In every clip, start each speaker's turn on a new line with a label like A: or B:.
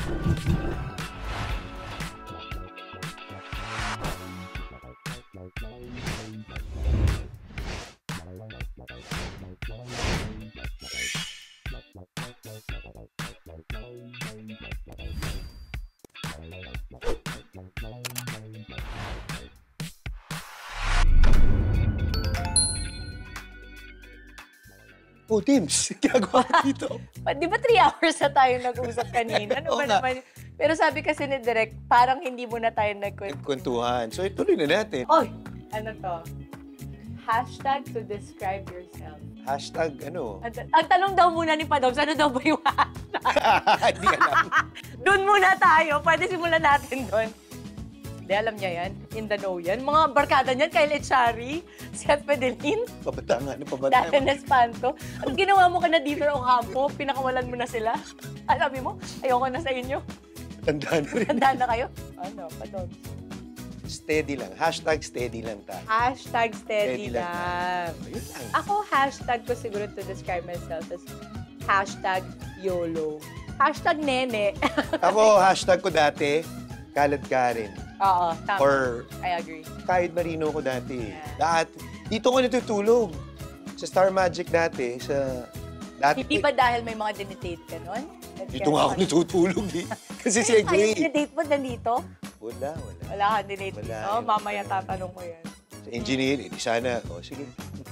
A: Oh, Tims, ginagawa ko dito.
B: Di ba 3 hours na tayo nag-usap kanina? Ano ba naman? Pero sabi kasi ni Direk, parang hindi mo na tayo
A: nagkwentuhan. So, ituloy na natin.
B: Oy, ano to? Hashtag to describe yourself.
A: Hashtag ano?
B: Ang tanong daw muna ni Padoms, ano daw ba yung hashtag?
A: Hindi alam.
B: Doon muna tayo. Pwede simulan natin doon. Hindi, alam niya yan. In the know yan. Mga barkada niyan, Kyle Echari, Seth Pedelin.
A: Pabata nga, ano pabata?
B: Dahil Espanto. At ginawa mo ka na Dieter Ocampo, pinakawalan mo na sila. Sabi mo, ayoko na sa inyo.
A: Tanda na rin.
B: Tanda na kayo? Ano, Padoms?
A: Steady lang. Hashtag steady lang tayo.
B: Hashtag steady lang.
A: Ayun lang.
B: Ako, hashtag ko siguro to describe myself as hashtag YOLO. Hashtag nene.
A: Ako, hashtag ko dati, Kalad Karen.
B: Oo, tama.
A: Or,
B: I agree.
A: Kahit Marino ko dati.
B: Yeah.
A: Lahat. Dito ko natutulog. Sa Star Magic dati,
B: Hindi ba dahil may mga dinidate ka nun?
A: Dito nga ako natutulog eh. Kasi si Gray.
B: Ay, dinidate mo nandito?
A: Wala.
B: Wala ka dinidate dito? Mamaya tatanong ko yan.
A: Sa engineer, di sana. O, sige.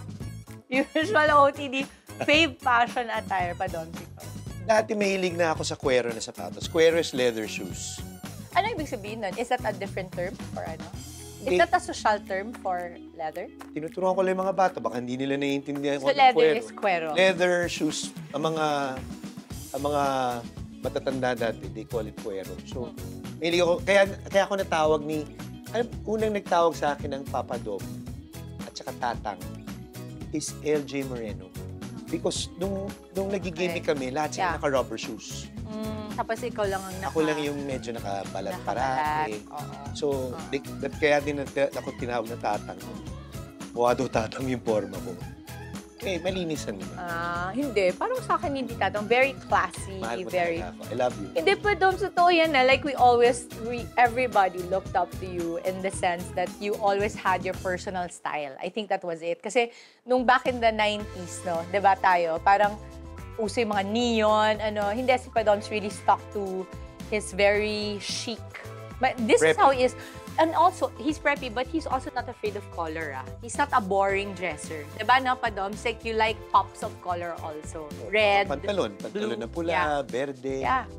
B: Usual OOTD, fave fashion attire pa doon.
A: Dati mahilig na ako sa cuero na sapatos. Cuero is leather shoes.
B: Ano ibig sabihin nun? Is that a different term for ano? Is that a social term for leather?
A: Tinuturuan ko lang yung mga bata. Baka hindi nila naiintindihan
B: so leather is cuero?
A: Leather shoes. Ang mga matatanda dati, they call it cuero. So, mahilig ako. Kaya ako natawag ni... unang nagtawag sa akin ng Papa Dom at saka Tatang is LJ Moreno. Because nung nagigimik kami, lahat sila naka-rubber shoes.
B: Tapos ikaw lang ang
A: Ako lang yung medyo nakabalat parati. So, kaya din ako tinawag na Tatang. Mukha daw Tatang yung forma ko. Okay, malinisan naman.
B: Hindi. Parang sa akin hindi Tatang. Very classy.
A: Mahal mo
B: very...
A: talaga ako. I love you.
B: Hindi pa doon sa totoo yan na. Like everybody looked up to you in the sense that you always had your personal style. I think that was it. Kasi nung back in the 90s, no, diba tayo, parang uso yung mga neon, hindi si Padoms really stuck to his very chic. But this
A: preppy.
B: Is how he is. And also, he's preppy, but he's also not afraid of color, He's not a boring dresser. Diba, no, Padoms? Like, you like pops of color also. Red,
A: Pantalon
B: blue.
A: na pula, verde.
B: Yeah.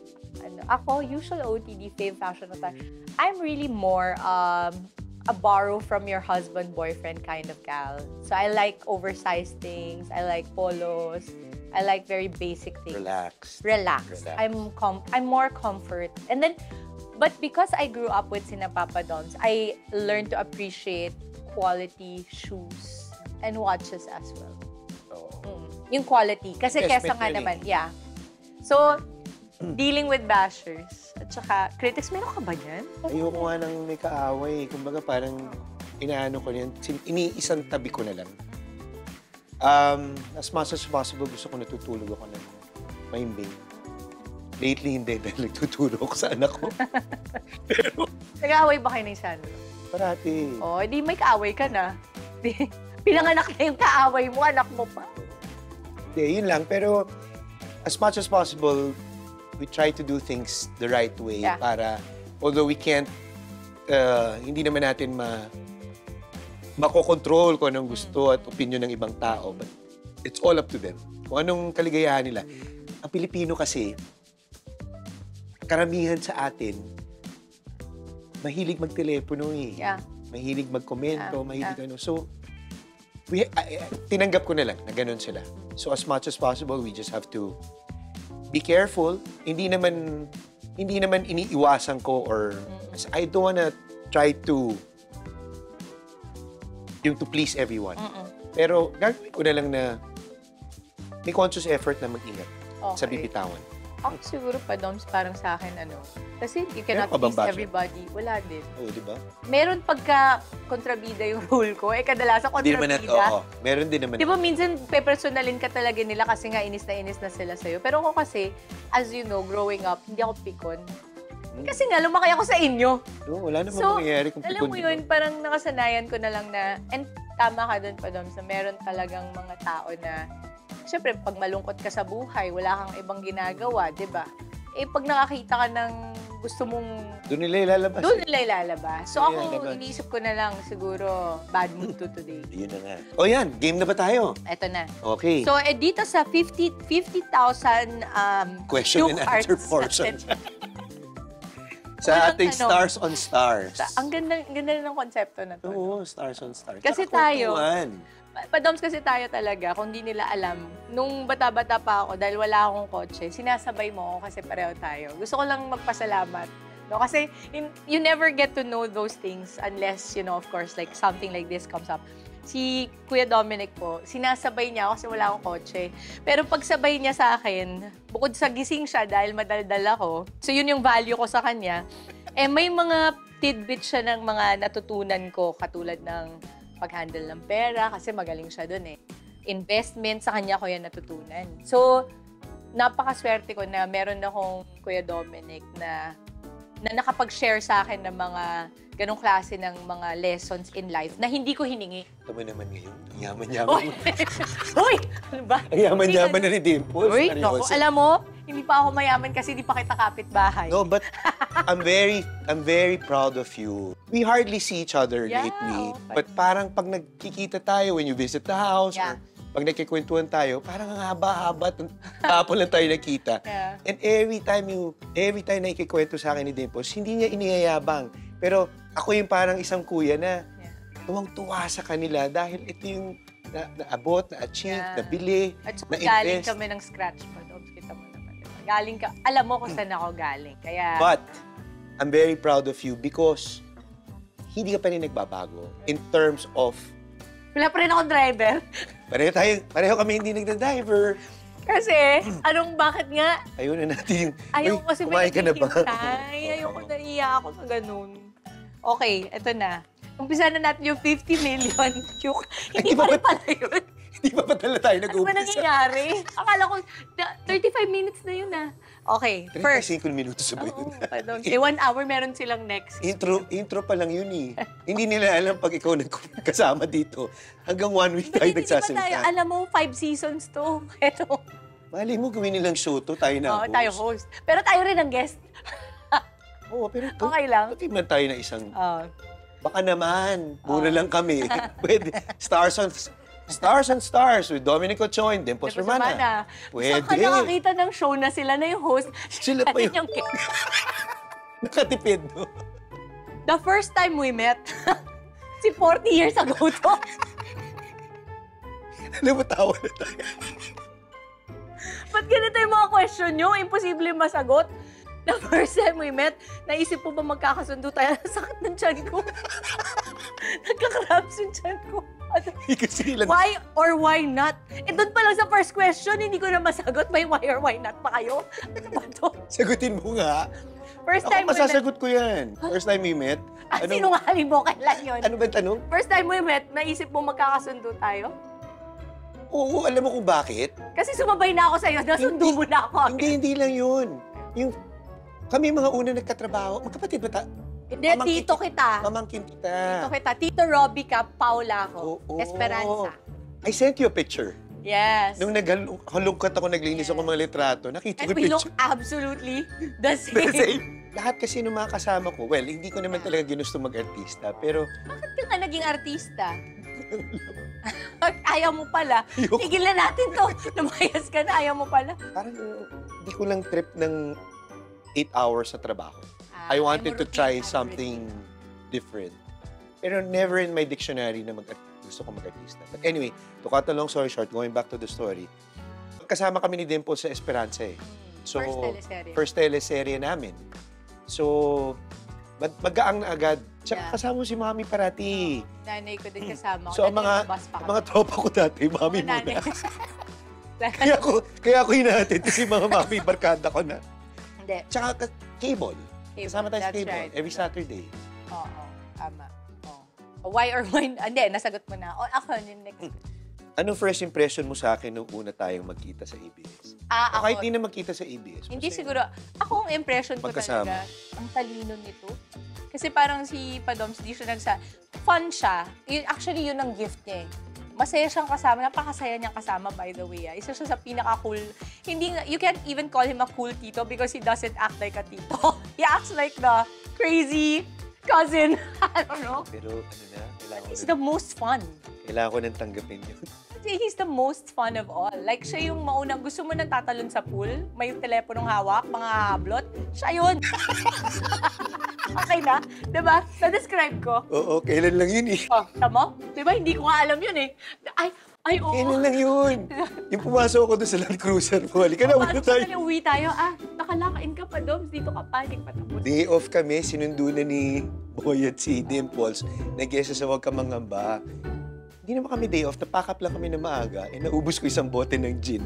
B: Ako, usual OOTD, fave fashion attire. I'm really more a borrow from your husband, boyfriend kind of gal. So I like oversized things. I like polos. I like very basic things. Relax. I'm more comfort. And then, but because I grew up with sina Papa Dons, I learned to appreciate quality shoes and watches as well. Yung quality. Kasi kesa nga naman, yeah. So, dealing with bashers. At saka, critics, meron ka ba yan?
A: Ayoko nga nang may kaaway. Kumbaga parang inaano ko yan. Iniisang tabi ko na lang. As much as possible, gusto ko natutulog ako ng mahimbing. Lately, hindi. Dahil nagtutulog ako sa anak ko. Pero...
B: Nag-aaway ba kayo ng isa?
A: Parati.
B: Di may kaaway ka na. Pinanganak na yung kaaway mo, anak mo pa.
A: Hindi, yun lang. Pero as much as possible, we try to do things the right way para, although we can't, hindi naman natin makokontrol kung anong gusto at opinion ng ibang tao, but it's all up to them. Kung anong kaligayahan nila. Ang Pilipino kasi, karamihan sa atin, mahilig magtelepono eh.
B: Yeah.
A: Mahilig magkomento, mahilig ano. So, tinanggap ko na lang na ganun sila. So as much as possible, we just have to be careful. Hindi naman iniiwasan ko or I don't wanna try to please everyone. Pero gagawin ko na lang na may conscious effort na mag-ingat sa bibitawan.
B: Ako siguro pa, Doms, parang sa akin, kasi you cannot
A: Meron ka bang
B: please
A: basher?
B: everybody. Wala din.
A: Oo, di ba?
B: Meron pagka kontrabida yung rule ko. Kadalasan
A: Hindi naman
B: kontrabida.
A: oo. Meron din naman.
B: Di ba minsan pepersonalin ka talaga nila kasi nga inis na sila sa'yo. Pero ako kasi, as you know, growing up, hindi ako pikon. Kasi nga, lumaki ako sa inyo.
A: Oo, wala namang
B: So,
A: mangyayari kung
B: alam mo yun, parang nakasanayan ko na lang na, and tama ka dun pa, Doms, na meron talagang mga tao na, syempre, pag malungkot ka sa buhay, wala kang ibang ginagawa, di ba? Pag nakakita ka ng gusto mong...
A: Doon nila ilalabas.
B: Doon nila ilalabas. So ako,
A: ilalabas.
B: iniisip ko na lang, siguro, bad mood to today.
A: Yun na nga. O yan, game na ba tayo?
B: Eto na.
A: Okay.
B: So, dito sa 50,000
A: Question and answer
B: hearts
A: portion.
B: natin.
A: Sa
B: Walang
A: ating Stars on Stars.
B: Ang ganda ng konsepto na to.
A: Oo, Stars on Stars.
B: Kasi
A: Tsaka
B: tayo,
A: kwentuhan.
B: Padoms kasi tayo talaga, kung di nila alam, nung bata-bata pa ako, dahil wala akong kotse, sinasabay mo ako kasi pareho tayo. Gusto ko lang magpasalamat. No? Kasi you never get to know those things unless, of course, like something like this comes up. Si Kuya Dominic po, sinasabay niya ako kasi wala akong kotse. Pero pagsabay niya sa akin, bukod sa gising siya dahil madaldal ako, so yun yung value ko sa kanya, may mga tidbits siya ng mga natutunan ko, katulad ng pag-handle ng pera, kasi magaling siya dun Investment, sa kanya ko yan natutunan. So, napakaswerte ko na meron akong Kuya Dominic na nakapag-share sa akin ng mga ganong klase ng mga lessons in life na hindi ko hiningi.
A: Ito mo naman ngayon. Ang yaman-yaman mo.
B: Uy! Ano ba?
A: Ang yaman-yaman na ni Dimples.
B: Uy, naku, alam mo, hindi pa ako mayaman kasi hindi pa kita kapitbahay.
A: No, but I'm very proud of you. We hardly see each other lately.
B: okay.
A: But parang pag nagkikita tayo when you visit the house, or pag nagkikwentuhan tayo, parang ang haba-haba. Tapos lang tayo nakita.
B: Yeah.
A: And every time na ikikwento sa akin ni Dimples, hindi niya iniyayabang. Pero ako yung parang isang kuya na tuwang-tuwa sa kanila dahil ito yung naabot, na-achieve, nabili,
B: At so,
A: na-invest.
B: galing kami ng scratch pa. Kita mo naman. Diba? Galing ka, alam mo kung saan ako galing. Kaya,
A: But, I'm very proud of you because hindi ka pa rin nagbabago in terms of
B: wala pa rin akong driver.
A: pareho kami hindi nagda-driver.
B: Kasi, bakit nga?
A: Ayaw na natin yung...
B: Ayaw kasi
A: kumain ka na ba?
B: Ayaw ko naiya ako sa ganun. Okay, eto na. Umpisa na natin yung 50 million. Hindi pa rin pala yun.
A: Hindi pa pala tayo
B: Ano ba
A: nag-uumpisa.
B: nangyayari? Akala ko, 35 minutes na yun Okay, first.
A: 35 minutos sa yun.
B: Pardon. 1 hour meron silang next.
A: Intro pa lang yun Hindi nila alam pag ikaw nagkasama dito. Hanggang 1 week tayo
B: Hindi ba tayo,
A: nagsasalita.
B: alam mo, 5 seasons to. Eto.
A: Mali mo gawin nilang show to, tayo na host.
B: Tayo host. Pero tayo rin ang guest.
A: Oo, pero
B: Okay lang.
A: Bakit man tayo na isang... Baka naman, mura lang kami. Pwede. Stars on Stars with Dominic Ochoa and Dimples Romana. Pwede.
B: Saan ka nakakita ng show na sila na yung host?
A: Sila pa yung... Nakatipid, no?
B: The first time we met, 40 years ago to.
A: Namatawa na tayo.
B: Ba't ganito yung mga question nyo? Imposible masagot. The first time we met, naisip po ba magkakasundo tayo? Sakit ng tiyan ko. Nagka-cramps yung tiyan ko.
A: Kasi ilan...
B: Why or why not? Doon pa lang sa first question, hindi ko na masagot. May why or why not pa kayo? Ano ba to?
A: Sagutin mo nga.
B: First
A: Ako
B: time we met.
A: masasagot ko yan. First time we met.
B: Sinungaling mo, kailan yun?
A: Ano ba yung tanong?
B: First time we met, naisip mo magkakasundo tayo?
A: Oo, alam mo kung bakit?
B: Kasi sumabay na ako sa'yo, nasundo mo na ako.
A: Hindi lang yun. Kami mga una nagkatrabaho. Magkapatid ba
B: Hindi, tito kita.
A: Mamangkin kita.
B: Tito kita. Tito Robby ka, Paula ako.
A: Oo.
B: Esperanza.
A: I sent you a picture.
B: Yes.
A: Nung naghalungkat ako, naglinis ako ng mga litrato, nakita
B: And
A: ko
B: we
A: yung
B: look
A: picture.
B: absolutely the
A: The
B: same.
A: same. Lahat kasi nung mga kasama ko, well, hindi ko naman talaga ginusto mag-artista, pero...
B: Bakit ka nga naging artista? Ayaw mo pala.
A: Ayoko.
B: Tigilan natin to. Lumayas ka na, ayaw mo pala.
A: Parang hindi ko lang trip ng 8 hours sa trabaho. I
B: I'm
A: wanted
B: a
A: to try
B: routine,
A: something different. Pero never in my dictionary na gusto ko mag-artista. But anyway, to cut a long story short, going back to the story, kasama kami ni Dimples sa Esperanza So,
B: First teleserye.
A: First teleserye namin. So, mag-gaang na agad. Tsaka kasama mo si Mami parati.
B: Nanay ko din kasama ko.
A: So, ang mga tropa ko dati, Mami
B: Nanay.
A: muna. kaya ako hinahatid kasi mga mami barkada ko na.
B: Hindi.
A: Tsaka cable. Kasama tayo sa
B: That's
A: cable.
B: right.
A: Every Saturday.
B: Oo, tama. Why or why? Hindi, nasagot mo na. Ako, yung next.
A: Anong first impression mo sa akin nung una tayong magkita sa ABS?
B: Ako,
A: Kahit di na magkita sa ABS.
B: hindi siguro. Ako, ang impression ko talaga, ang talino nito. Kasi parang si Padoms, di siya fun siya. Actually, yun ang gift niya eh. Masaya siyang kasama. Napakasaya niyang kasama, by the way. Isa siya sa pinaka-cool. You can't even call him a cool tito because he doesn't act like a tito. He acts like the crazy cousin. I don't know.
A: Pero kailangan
B: He's the most fun.
A: Kailangan ko nang tanggapin yun.
B: He's the most fun of all. Like, siya yung maunang, gusto mo nang tatalon sa pool, may teleponong hawak, mga hablot, siya yun. Okay na? Diba? Na-describe ko.
A: Oo, kailan lang yun eh.
B: Tama? Diba? Hindi ko nga alam yun eh. Oo.
A: Kailan lang yun? Yung pumasok ako doon sa Land Cruiser mo. Halika na, uwi tayo.
B: Uwi tayo. Nakalakain ka pa, Doms. Dito ka pa, hindi pa tapos.
A: Day off kami, sinundo na ni Boy at si Dimples. Nag-guess sa Huwag Ka Mangamba. Hindi naman kami day off, napakap lang kami na maaga, naubos ko isang bote ng gin.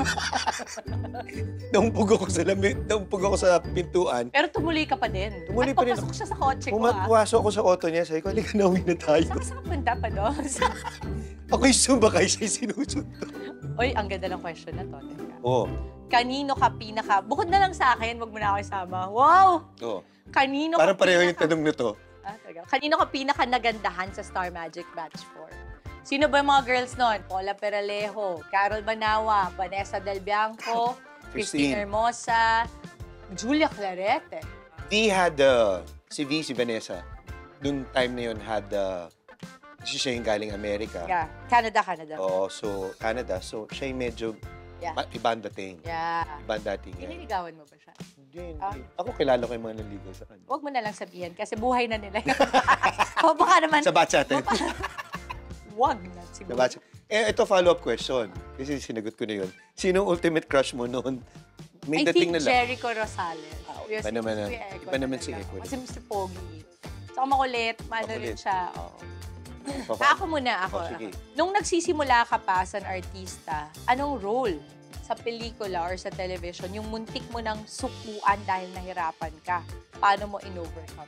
A: Naumpog ako sa pintuan.
B: Pero tumuloy ka pa din.
A: Tumuloy pa rin
B: ako. Siya sa kotse ko,
A: Pumasok ako sa auto niya, sabi ko, halika na, uwi na tayo.
B: Saan ka punta pa, Doms?
A: Ako'y sumakay, siya'y sinusundo.
B: Oy, ang ganda ng question na to.
A: Oo.
B: Kanino ka bukod na lang sa akin, wag mo na ako isama. Wow!
A: Oo.
B: Kanino
A: Parang pareho yung tanong na to.
B: Kanino ka pinaka-nagandahan sa Star Magic Batch 4? Sino ba yung mga girls nun? Paula Peralejo, Carol Banawa, Vanessa Del Bianco, Christine Hermosa, Julia Clarete.
A: Si Vanessa, nung time na yun, siya yung galing Amerika.
B: Yeah, Canada.
A: Oo, so Canada. So, siya yung medyo ibang dating.
B: Yeah.
A: Ibang dating.
B: Piniligawan mo ba siya?
A: Hindi. Ako kilala ko yung mga naligaw sa kanya.
B: Huwag mo na lang sabihin kasi buhay na nila. O baka naman.
A: Sa batch natin.
B: Wag na siguro.
A: Ito follow-up question. Kasi sinagot ko na yun. Sino ultimate crush mo noon? May dating na lang.
B: Jericho Rosales.
A: Iba naman si Eko.
B: Kasi Mr. Pogi. Saka makulit. Maano rin siya. Ako muna.
A: Sige.
B: Nung nagsisimula ka pa as an artista, anong role sa pelikula or sa television yung muntik mo ng sukuan dahil nahirapan ka? Paano mo in-overcome?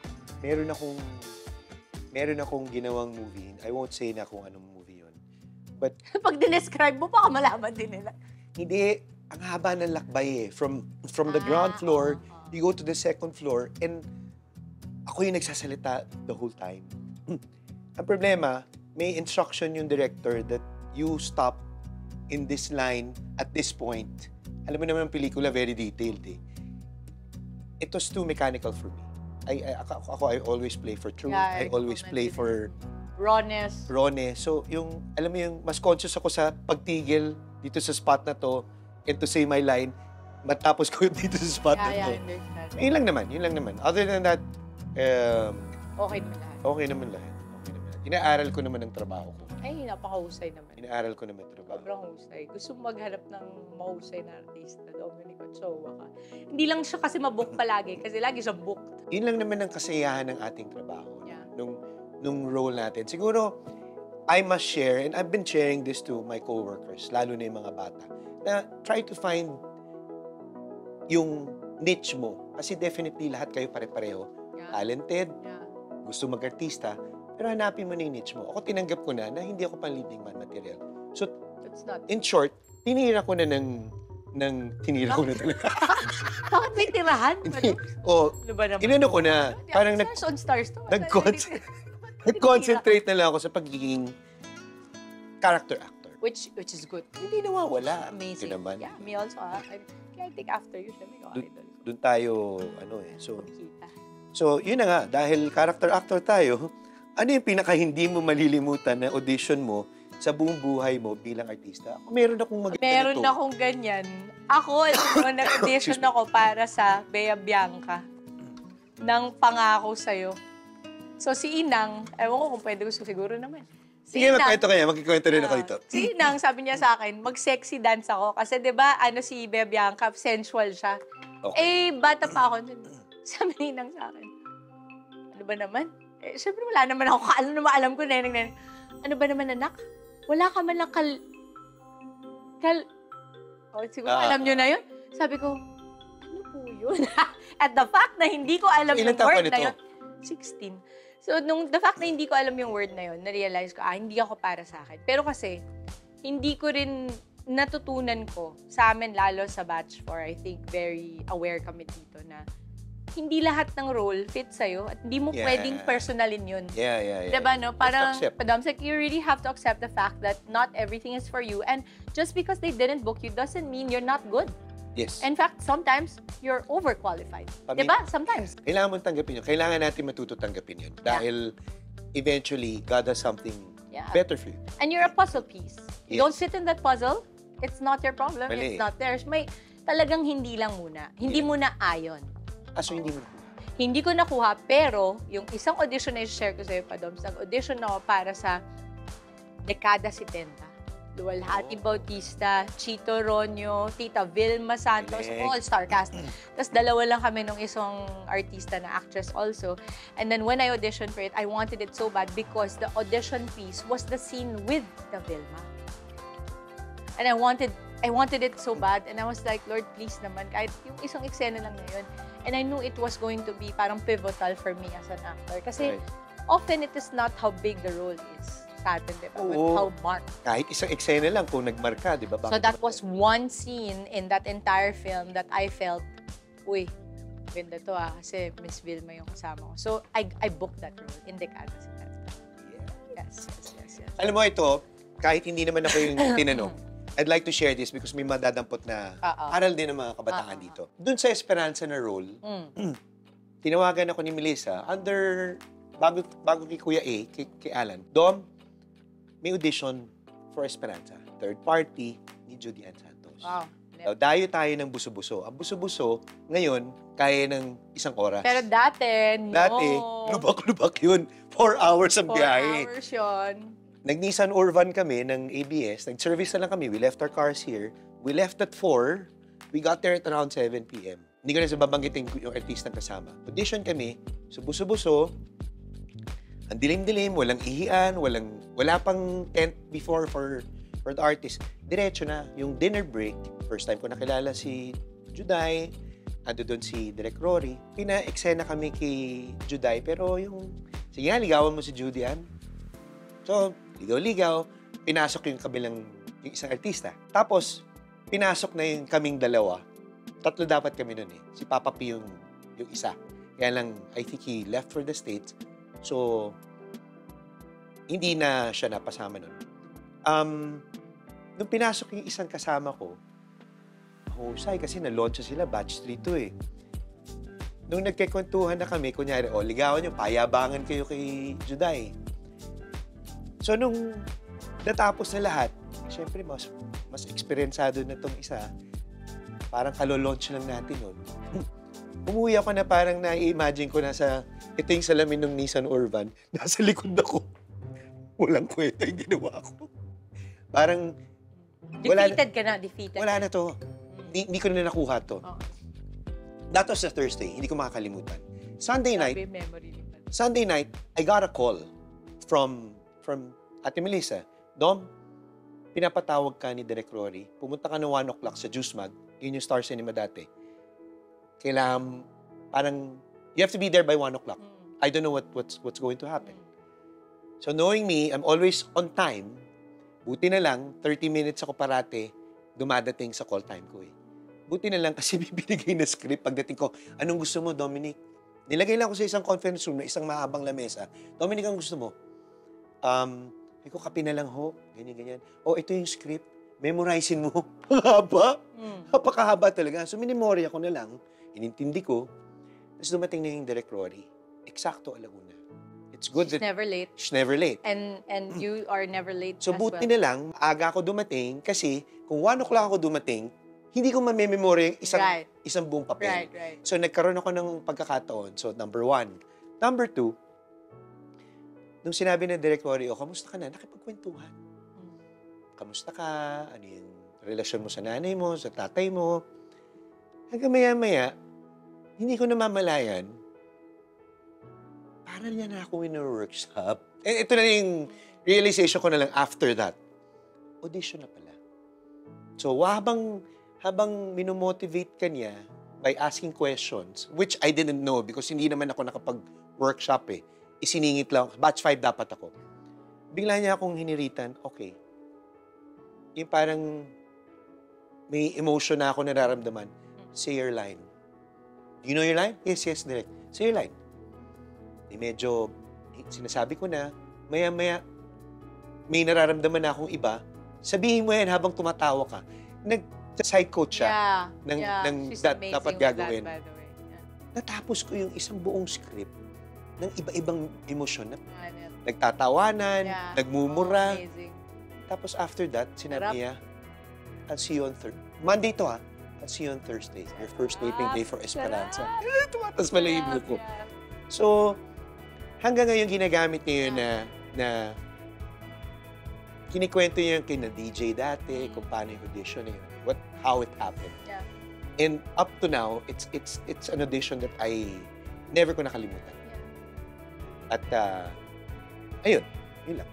A: Meron akong ginawang movie. I won't say na kung anong movie yun. But
B: pag dinescribe mo, baka malaman din nila.
A: Hindi. Ang haba ng lakbay eh. From the ground floor, you go to the second floor, and ako yung nagsasalita the whole time. Ang problema, may instruction yung director that you stop in this line at this point. Alam mo naman ang pelikula, very detailed eh. It was too mechanical for me. I always play for truth.
B: Yeah,
A: I always play for
B: rawness.
A: So, alam mo yung, mas conscious ako sa pagtigil dito sa spot na to and to say my line, matapos ko dito sa spot na to. Yun lang naman. Other than that, okay naman lahat. Inaaral ko naman ang trabaho ko.
B: Ay, napakahusay naman.
A: Inaaral ko naman ang trabaho.
B: Sobrang husay. Gusto mo maghanap ng mahusay na artista, Dominic Ochoa ka. Hindi lang siya kasi mabook palagi, kasi lagi siyang booked.
A: Yun lang naman ang kasiyahan ng ating trabaho.
B: Yeah.
A: Nung role natin. Siguro, I must share, and I've been sharing this to my coworkers, lalo na yung mga bata, na try to find yung niche mo. Kasi definitely lahat kayo pare-pareho. Yeah. Talented, gusto mag-artista, pero hanapin mo na yung niche mo. Ako tinanggap ko na hindi ako pang leading man material. So, in short, tinira ko na tinira ko na talaga.
B: Bakit may tirahan?
A: Inano ko na. Parang nag-concentrate na lang ako sa pagiging character actor.
B: Which is good.
A: Hindi nawawala.
B: Amazing. Yeah, me also. I think after you, siya may idol.
A: Doon tayo, So, yun na nga. Dahil character actor tayo, ano yung pinaka-hindi mo malilimutan na audition mo sa buong buhay mo bilang artista? Meron
B: akong ganyan. Ako, nag-audition ako para sa Bea Bianca ng Pangako Sa'yo. So, si Inang, ewan ko kung pwede gusto, siguro naman.
A: Sige, magkikwento rin ako dito.
B: Si Inang, sabi niya sa akin, mag-sexy dance ako. Kasi, di ba, si Bea Bianca, sensual siya. Okay. Bata pa ako. Sabi ni Inang sa akin, ano ba naman? Siyempre, wala naman ako. Alam ko, neneng. Ano ba naman, anak? Wala ka man lang O, siguro alam nyo na yun. Sabi ko, ano po yun? At the fact na hindi ko alam yung word na yun, 16. So, the fact na hindi ko alam yung word na yun, na-realize ko, hindi ako para sa akin. Pero kasi, hindi ko rin natutunan ko sa amin, lalo sa batch 4, I think very aware kami dito na hindi lahat ng role fit sa'yo at hindi mo pwedeng personalin yun.
A: Yeah.
B: Diba, no? Parang, Padom's like, you really have to accept the fact that not everything is for you. And just because they didn't book you doesn't mean you're not good.
A: Yes.
B: In fact, sometimes you're overqualified. Diba? Sometimes.
A: Kailangan mong tanggapin yun. Kailangan natin matuto tanggapin yun. Dahil eventually, God has something better for you.
B: And you're a puzzle piece. You don't sit in that puzzle, it's not your problem. It's not theirs. May talagang hindi lang muna. Hindi muna ayon.
A: So hindi mo
B: Hindi ko nakuha, pero yung isang audition na i-share ko sa'yo, Padoms, nag-audition ako para sa Dekada 70. Luwalhati Bautista, Chito Ronyo, Tita Vilma Santos, all-star cast. Tapos dalawa lang kami nung isang artista na actress also. And then when I auditioned for it, I wanted it so bad because the audition piece was the scene with the Vilma. And I wanted it so bad. And I was like, Lord, please naman, kahit yung isang eksena lang na yun. And I knew it was going to be parang pivotal for me as an actor. Kasi often it is not how big the role is sa atin, di ba? But how marked.
A: Kahit isang eksena lang kung nagmarka, di ba?
B: So that was one scene in that entire film that I felt, uy, ganda to kasi Miss Vilma yung kasama ko. So I booked that role in Dekada 70. Yes.
A: Alam mo ito, kahit hindi naman ako yung tinanong, I'd like to share this because may madadampot na aral din ng mga kabataan dito. Doon sa Esperanza na role, tinawagan ako ni Melissa bago kay Kuya A, kay Alan. Dom, may audition for Esperanza. Third party ni Judy Ann Santos.
B: Wow.
A: Dayo tayo ng buso-buso. Ang buso-buso, ngayon, kaya ng isang oras.
B: Pero dati, no.
A: Dati, lubak-lubak yun. 4 hours ang biyahe.
B: 4 hours yun.
A: Nag-Nissan Urban kami ng ABS. Nag-service na lang kami. We left our cars here. We left at 4. We got there at around 7 p.m. Hindi ko na sa babanggitin yung artistang kasama. Audition kami. So, buso-buso. Ang dilim-dilim. Walang ihian. Wala pang tent before for the artist. Diretso na. Yung dinner break. First time ko nakilala si Juday. Ando doon si Direk Rory. Pina-eksena kami kay Juday. Pero yung, sige nga, ligawan mo si Judy Ann. So, ligaw-ligaw, pinasok yung isang artista. Tapos, pinasok na yung kaming dalawa. 3 dapat kami nun eh. Si Papa P yung isa. Kaya lang, I think he left for the States. So, hindi na siya napasama nun. Nung pinasok yung isang kasama ko, husay kasi na-launch sila, batch 3 to eh. Nung nagkikwentuhan na kami, kunyari, ligawan nyo, payabangan kayo kay Juday. So, nung natapos na lahat, siyempre, mas eksperyensado na itong isa. Parang kalolaunch lang natin nun. Umuwi ako na parang na-imagine ko ito yung salamin ng Nissan Urban, nasa likod ako. Walang kwenta yung ginawa ko. Parang,
B: defeated.
A: Wala na to. Hindi ko na nakuha to. That was a Thursday, hindi ko makakalimutan. Sunday night, I got a call from Ate Melissa. Dom, pinapatawag ka ni Direk Rory. Pumunta ka ng 1 o'clock sa Juice Mag. Yun yung Star Cinema dati. Kailangan, parang, you have to be there by 1 o'clock. I don't know what's going to happen. So knowing me, I'm always on time. Buti na lang, 30 minutes ako parate, dumadating sa call time ko eh. Buti na lang kasi bibinigay na script. Pagdating ko, anong gusto mo, Dominic? Nilagay lang ko sa isang conference room na isang mahabang lamesa. Dominic, ang gusto mo? Ko kape na lang ho. Ganyan. Ito yung script. Memorizein mo. Haba. Napakahaba talaga. So, minimorya ko na lang. Inintindi ko. Tapos dumating na yung Direk Rory. Eksakto, alauna. It's good that... She's never late.
B: And you are never late
A: so, buti na lang, aga ako dumating kasi kung 1 o'clock ako dumating, hindi ko mamememorya yung isang buong papel.
B: Right.
A: So, nagkaroon ako ng pagkakataon. So, number 1. Number 2, nung sinabi ng Direk Rory, kamusta ka na? Nakipagkwentuhan. Kamusta ka? Ano yung relasyon mo sa nanay mo, sa tatay mo? Hanggang maya-maya, hindi ko namamalayan, parang niya na ako in-workshop. Ito na yung realization ko na lang after that. Audition na pala. So, habang habang minomotivate ka niya by asking questions, which I didn't know because hindi naman ako nakapag-workshop eh. Isiningit lang, batch 5 dapat ako. Bigla niya akong hiniritan, okay. Yung parang may emotion na ako nararamdaman. Say your line. You know your line? Yes, direct. Say your line. Medyo sinasabi ko na, maya-maya, may nararamdaman na akong iba, sabihin mo yan habang tumatawa ka. Nag-side coach siya ng dapat gagawin.
B: That, by the way. Yeah.
A: Natapos ko yung isang buong script ng iba-ibang emosyon na nagtatawanan, nagmumura. Tapos after that, sinabi niya, I'll see you on Monday to ha. I'll see you on Thursday. Your first taping day for Esperanza. Tumatas pala yung buko. So, hanggang ngayon ginagamit niya yun na kinikwento niya yung kina DJ dati, kung paano yung audition na yun, how it happened.
B: Yeah.
A: And up to now, it's an audition that I never ko nakalimutan. Yeah. At, ayun, yun lang.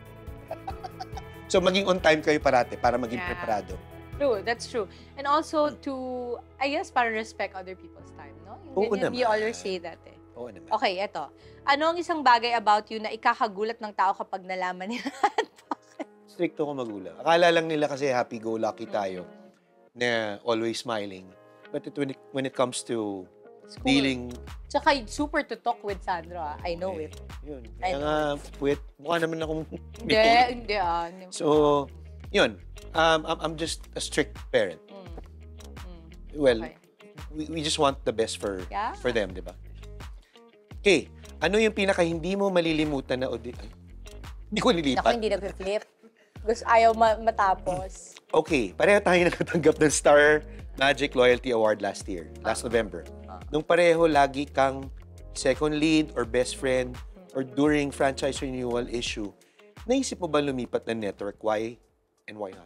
A: So, maging on time kayo parate para maging preparado.
B: True, that's true. And also I guess, para respect other people's time, no?
A: Oo naman.
B: You always say that eh.
A: Oo naman.
B: Okay, eto. Ano ang isang bagay about you na ikakagulat ng tao kapag nalaman nila?
A: Stricto ko magulang. Akala lang nila kasi happy-go-lucky tayo na always smiling. But when it comes to dealing...
B: Tsaka super to talk with Sandro, I know it.
A: Yun. Kaya nga, mukha naman akong...
B: Hindi.
A: So, yun. I'm just a strict parent. Well, we just want the best for them, di ba? Okay, ano yung pinaka hindi mo malilimutan na hindi ko nilipat.
B: Ako hindi nag-flip. Gusto ayaw matapos.
A: Okay, pareho tayo nakatanggap ng Star Magic Loyalty Award last November. Nung pareho lagi kang second lead or best friend or during franchise renewal issue, naisip mo ba lumipat ng network? Why and why not?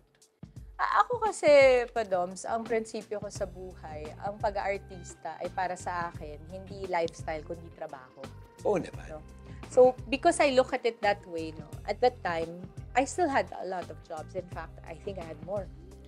B: Ako kasi, Padoms, ang prinsipyo ko sa buhay, ang pag-aartista ay para sa akin, hindi lifestyle, kundi trabaho.
A: Oo naman.
B: So, because I look at it that way, at that time, I still had a lot of jobs. In fact, I think I had more.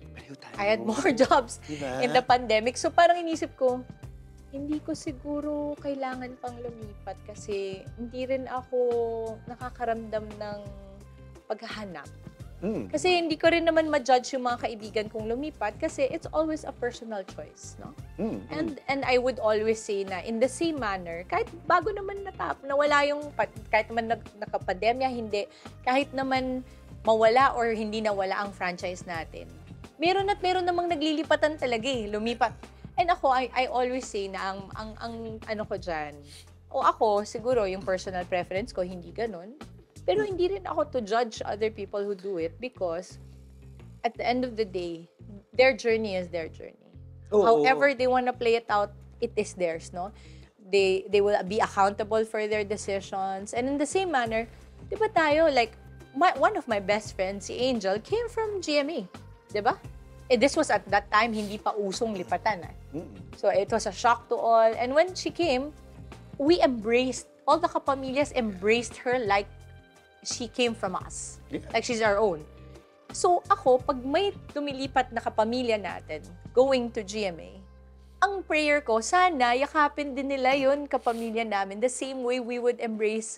B: I had more jobs in the pandemic. So, parang inisip ko, hindi ko siguro kailangan pang lumipat kasi hindi rin ako nakakaramdam ng paghahanap. Kasi hindi ko rin naman ma-judge yung mga kaibigan kong lumipat kasi it's always a personal choice, no? And I would always say na in the same manner, kahit bago naman nawala yung, kahit naman nakapandemya, hindi, kahit naman mawala or hindi nawala ang franchise natin, meron namang naglilipatan talaga lumipat. And ako, I always say na ang ano ko dyan, ako, siguro yung personal preference ko, hindi ganun. Pero hindi rin ako to judge other people who do it because at the end of the day, their journey is their journey. However they want to play it out, it is theirs, no? They will be accountable for their decisions. And in the same manner, di ba tayo, like, one of my best friends, si Angel, came from GMA. Di ba? This was at that time, hindi pa usong lipatan. So it was a shock to all. And when she came, we embraced, all the kapamilyas embraced her like she came from us. Like she's our own. So ako, pag may tumilipat na kapamilya natin going to GMA, ang prayer ko, sana yakapin din nila yun kapamilya namin the same way we would embrace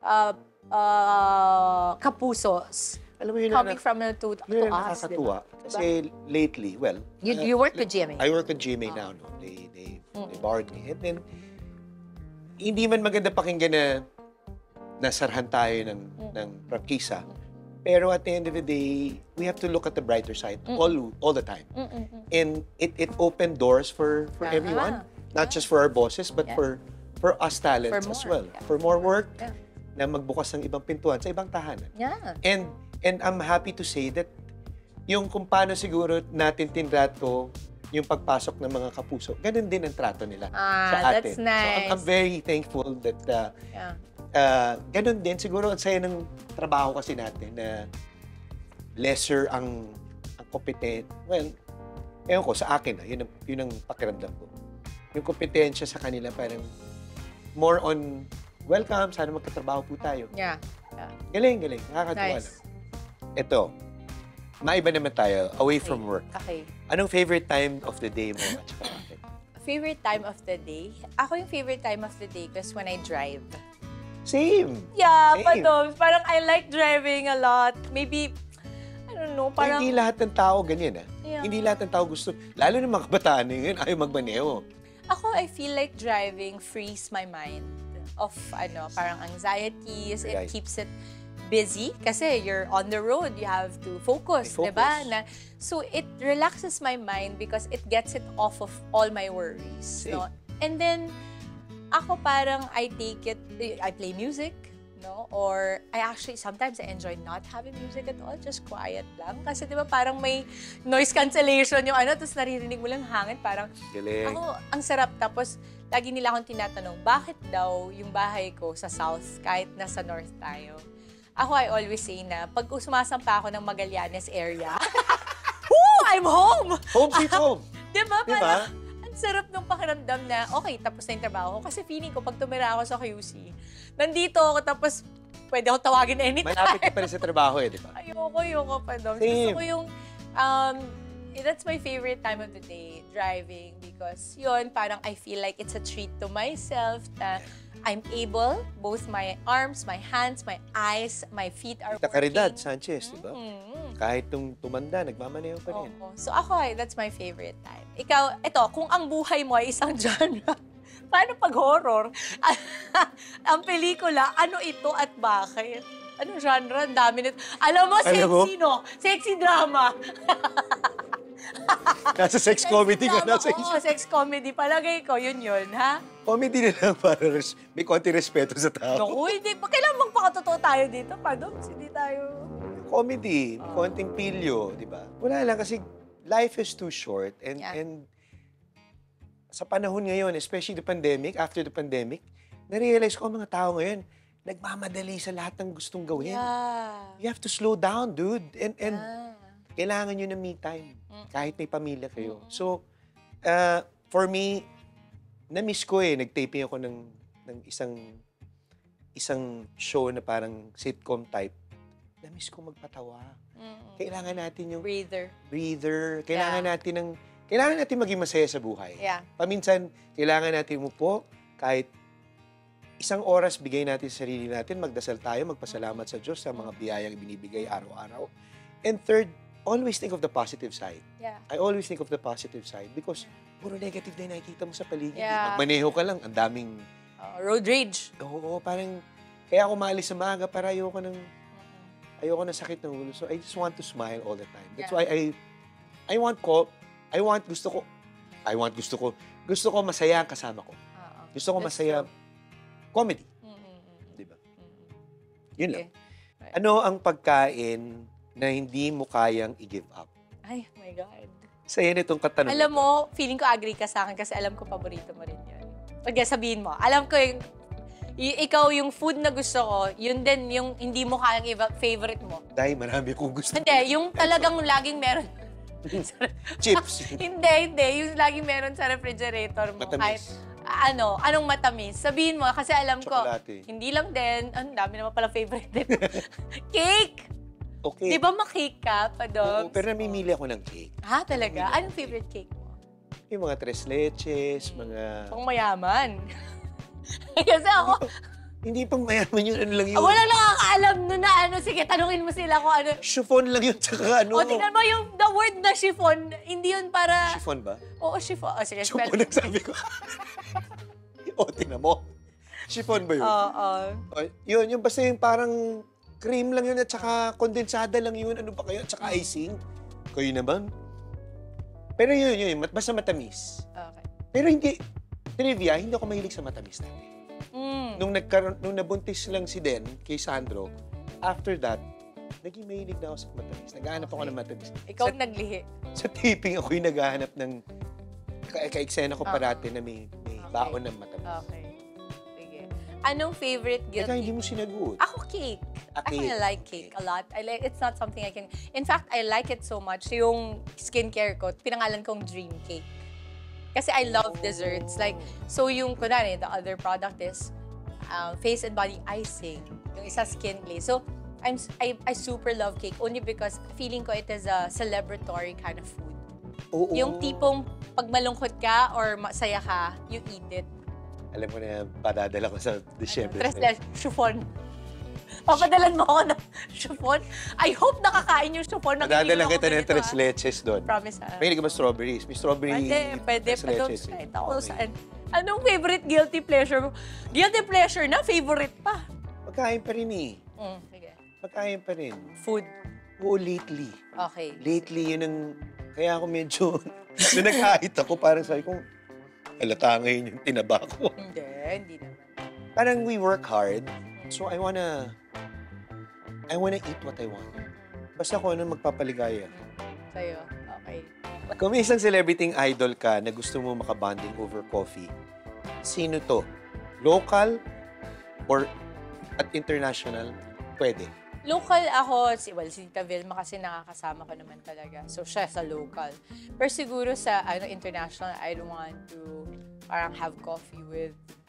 B: kapusos.
A: Alam mo yun,
B: coming from to us.
A: Nakakatuwa. Diba? Kasi lately, well...
B: You work with GMA?
A: I work with GMA now. No? They borrowed me. And then, hindi man maganda pakinggan na nasarhan tayo ng prangkisa. Pero at the end of the day, we have to look at the brighter side all the time. And it opened doors for everyone. Not just for our bosses, but for us talents as well. For more work, na magbukas ng ibang pintuan sa ibang tahanan. And I'm happy to say that yung kung paano siguro natin tinrato yung pagpasok ng mga kapuso, ganun din ang trato nila sa atin.
B: That's nice.
A: So I'm very thankful that ganun din. Siguro ang saya ng trabaho kasi natin na lesser ang competent. Well, ewan ko, sa akin, yun ang pakiramdam ko. Yung kompetensya sa kanila parang more on welcome, sana magkatrabaho po tayo.
B: Yeah.
A: Galing. Nakakatuwa lang. Ito, Maiba naman tayo, away from work.
B: Okay.
A: Anong favorite time of the day mo at saka bakit?
B: Favorite time of the day? Ako yung favorite time of the day is when I drive.
A: Same.
B: Yeah,
A: Same.
B: Padoms. Parang I like driving a lot. Maybe, I don't know, parang...
A: Hindi lahat ng tao ganyan, ah.
B: Yeah.
A: Hindi lahat ng tao gusto, lalo ng mga kabataan ngayon, ayaw magmaneho.
B: Ako, I feel like driving frees my mind of, parang anxieties. It
A: Right.
B: keeps it busy kasi you're on the road. You have to focus,
A: May
B: diba? So, it relaxes my mind because it gets it off of all my worries.
A: Same.
B: No? And then, ako parang I take it, I play music, no? Or sometimes I enjoy not having music at all, just quiet lang. Kasi diba parang may noise cancellation yung tapos naririnig mo lang hangin, parang
A: Galing.
B: ako, ang sarap. Tapos, lagi nila akong tinatanong, bakit daw yung bahay ko sa south kahit nasa north tayo? Ako, I always say na, pag sumasampa ako ng Magallanes area, woo! I'm home!
A: Home sweet home.
B: Diba?
A: Diba?
B: Parang, ang sarap nung pakiramdam na, okay, tapos na yung trabaho ko. Kasi feeling ko, pag tumira ako sa QC, nandito ako, tapos pwede ako tawagin anytime.
A: Malapit ka pa rin sa trabaho eh, di ba?
B: Ayoko pa daw.
A: Same.
B: Gusto ko yung, that's my favorite time of the day, driving. Because yun, parang I feel like it's a treat to myself na I'm able, both my arms, my hands, my eyes, my feet are
A: Kita
B: working.
A: Caridad Sanchez, di ba? Kahit nung tumanda, nagmamaneho pa rin.
B: Oo. So ako, that's my favorite time. Ikaw, kung ang buhay mo ay isang genre, paano pag horror? Ang pelikula, ano ito at bakit? Anong genre? Ang dami nito. Alam mo, sexy, no? Sexy drama.
A: Nasa sex comedy ka.
B: Drama,
A: Nasa
B: oo, sex comedy. Palagay ko, yun, ha?
A: comedy na lang para may konti respeto sa tao.
B: Naku, hindi. Kailangan magpakatotoo tayo dito, Padoms. Hindi tayo...
A: Comedy, konting pilyo, di ba? Wala lang kasi life is too short and sa panahon ngayon, especially the pandemic, after the pandemic, na-realize ko ang mga tao ngayon, nagmamadali sa lahat ng gustong gawin.
B: Yeah.
A: You have to slow down, dude. And kailangan nyo ng me time, kahit may pamilya kayo. So, for me, na-miss ko nag-taping ako ng isang show na parang sitcom type. Na-miss ko magpatawa. Kailangan natin yung
B: breather.
A: Kailangan natin maging masaya sa buhay.
B: Yeah.
A: Paminsan, kailangan natin umupo kahit isang oras bigay natin sa sarili natin, magdasal tayo, magpasalamat sa Diyos sa mga biyayang ibinibigay araw-araw. And third, always think of the positive side.
B: Yeah.
A: I always think of the positive side because puro negative na nakikita mo sa paligid.
B: Yeah.
A: Magmaneho ka lang, ang daming...
B: road rage.
A: Oo, parang... Kaya ako maalis sa maga para ayoko ng sakit ng ulo. So I just want to smile all the time. That's why gusto ko masaya ang kasama ko. Gusto ko masaya comedy. Di ba? Yun lang. Ano ang pagkain na hindi mo kayang i-give up?
B: Ay, my God.
A: Saya nitong katanungan.
B: Alam mo, feeling ko agree ka sa akin kasi alam ko paborito mo rin yun. Pag sabihin mo, alam ko ikaw yung food na gusto ko, yun din yung hindi mo kayang give up, favorite mo.
A: Dahil marami akong gusto.
B: Hindi, yung talagang laging meron.
A: Chips.
B: Hindi. Yung laging meron sa refrigerator mo.
A: Matamis.
B: Kahit, anong matamis? Sabihin mo, kasi alam
A: Chocolate.
B: ko, hindi lang din, ang dami naman pala favorite din. Cake!
A: Okay.
B: Di ba ma-cake ka, Padoms?
A: Oo, pero namimili ako ng cake.
B: Ha, talaga? Anong favorite cake mo?
A: Yung mga tres leches, mga...
B: Pang mayaman. Kasi ako,
A: Hindi pang mayaman yun, ano lang yun.
B: walang nakakaalam nun na sige, tanungin mo sila kung ano.
A: Chiffon lang yun, tsaka ano.
B: O, tingnan mo yung the word na chiffon, hindi yun para...
A: Chiffon ba?
B: Oo, chiffon. O, sige, spell.
A: Chiffon ang sabi ko. O, tingnan mo. Chiffon ba yun?
B: Oo.
A: Yun, basta yung parang cream lang yun at tsaka kondensada lang yun. Ano ba kayo? At tsaka icing. Kayo naman. Pero yun, basta matamis.
B: Okay.
A: Pero hindi, trivia, hindi ako mahilig sa matamis natin. Nung nabuntis lang si Den kay Sandro, after that, naging mahilig na ako sa matamis. Naghahanap ako ng matamis.
B: Ikaw naglihi.
A: Sa taping ako yung naghahanap ng ka-eksena ko parati na may baon ng matamis.
B: Okay. Sige. Anong favorite guilty?
A: Teka, hindi mo sinagot.
B: Ako, cake. I like cake a lot. It's not something I can... In fact, I like it so much. Yung skincare ko, pinangalan kong Dream Cake. Kasi I love desserts. Like, so yung, kunwari, the other product is face and body icing. Yung isa skin glaze. So, I super love cake only because feeling ko it is a celebratory kind of food.
A: Oo.
B: Yung tipong pag malungkot ka or masaya ka, you eat it.
A: Alam mo na, padadala ko sa Disyembre.
B: Tres leches, chiffon. Papadalan mo ako ng chiffon. I hope nakakain yung chiffon.
A: Padadala kita ng tres leches doon.
B: Promise, ha?
A: May hindi ka ba strawberries? May strawberry
B: Pwede.
A: tres leches.
B: Kahit ako saan. Anong favorite guilty pleasure mo? Guilty pleasure na, favorite pa.
A: Pagkain pa rin eh.
B: Sige.
A: Pagkain pa rin.
B: Food.
A: Oo, lately.
B: Okay.
A: Lately, yun ang... Kaya ako medyo... Nung nag-kahit ako, parang sabi ko, halata ngayon yung tinaba ko.
B: Hindi naman.
A: Parang we work hard, so I wanna eat what I want. Basta kung ano magpapaligaya.
B: Sa'yo, okay.
A: Kung may isang celebrity idol ka na gusto mo makabanding over coffee, sino to? Local or at international? Pwede.
B: Local ako, si Tita Vilma kasi nakakasama ko naman talaga. So, siya sa local. Pero siguro sa international, I don't want to parang have coffee with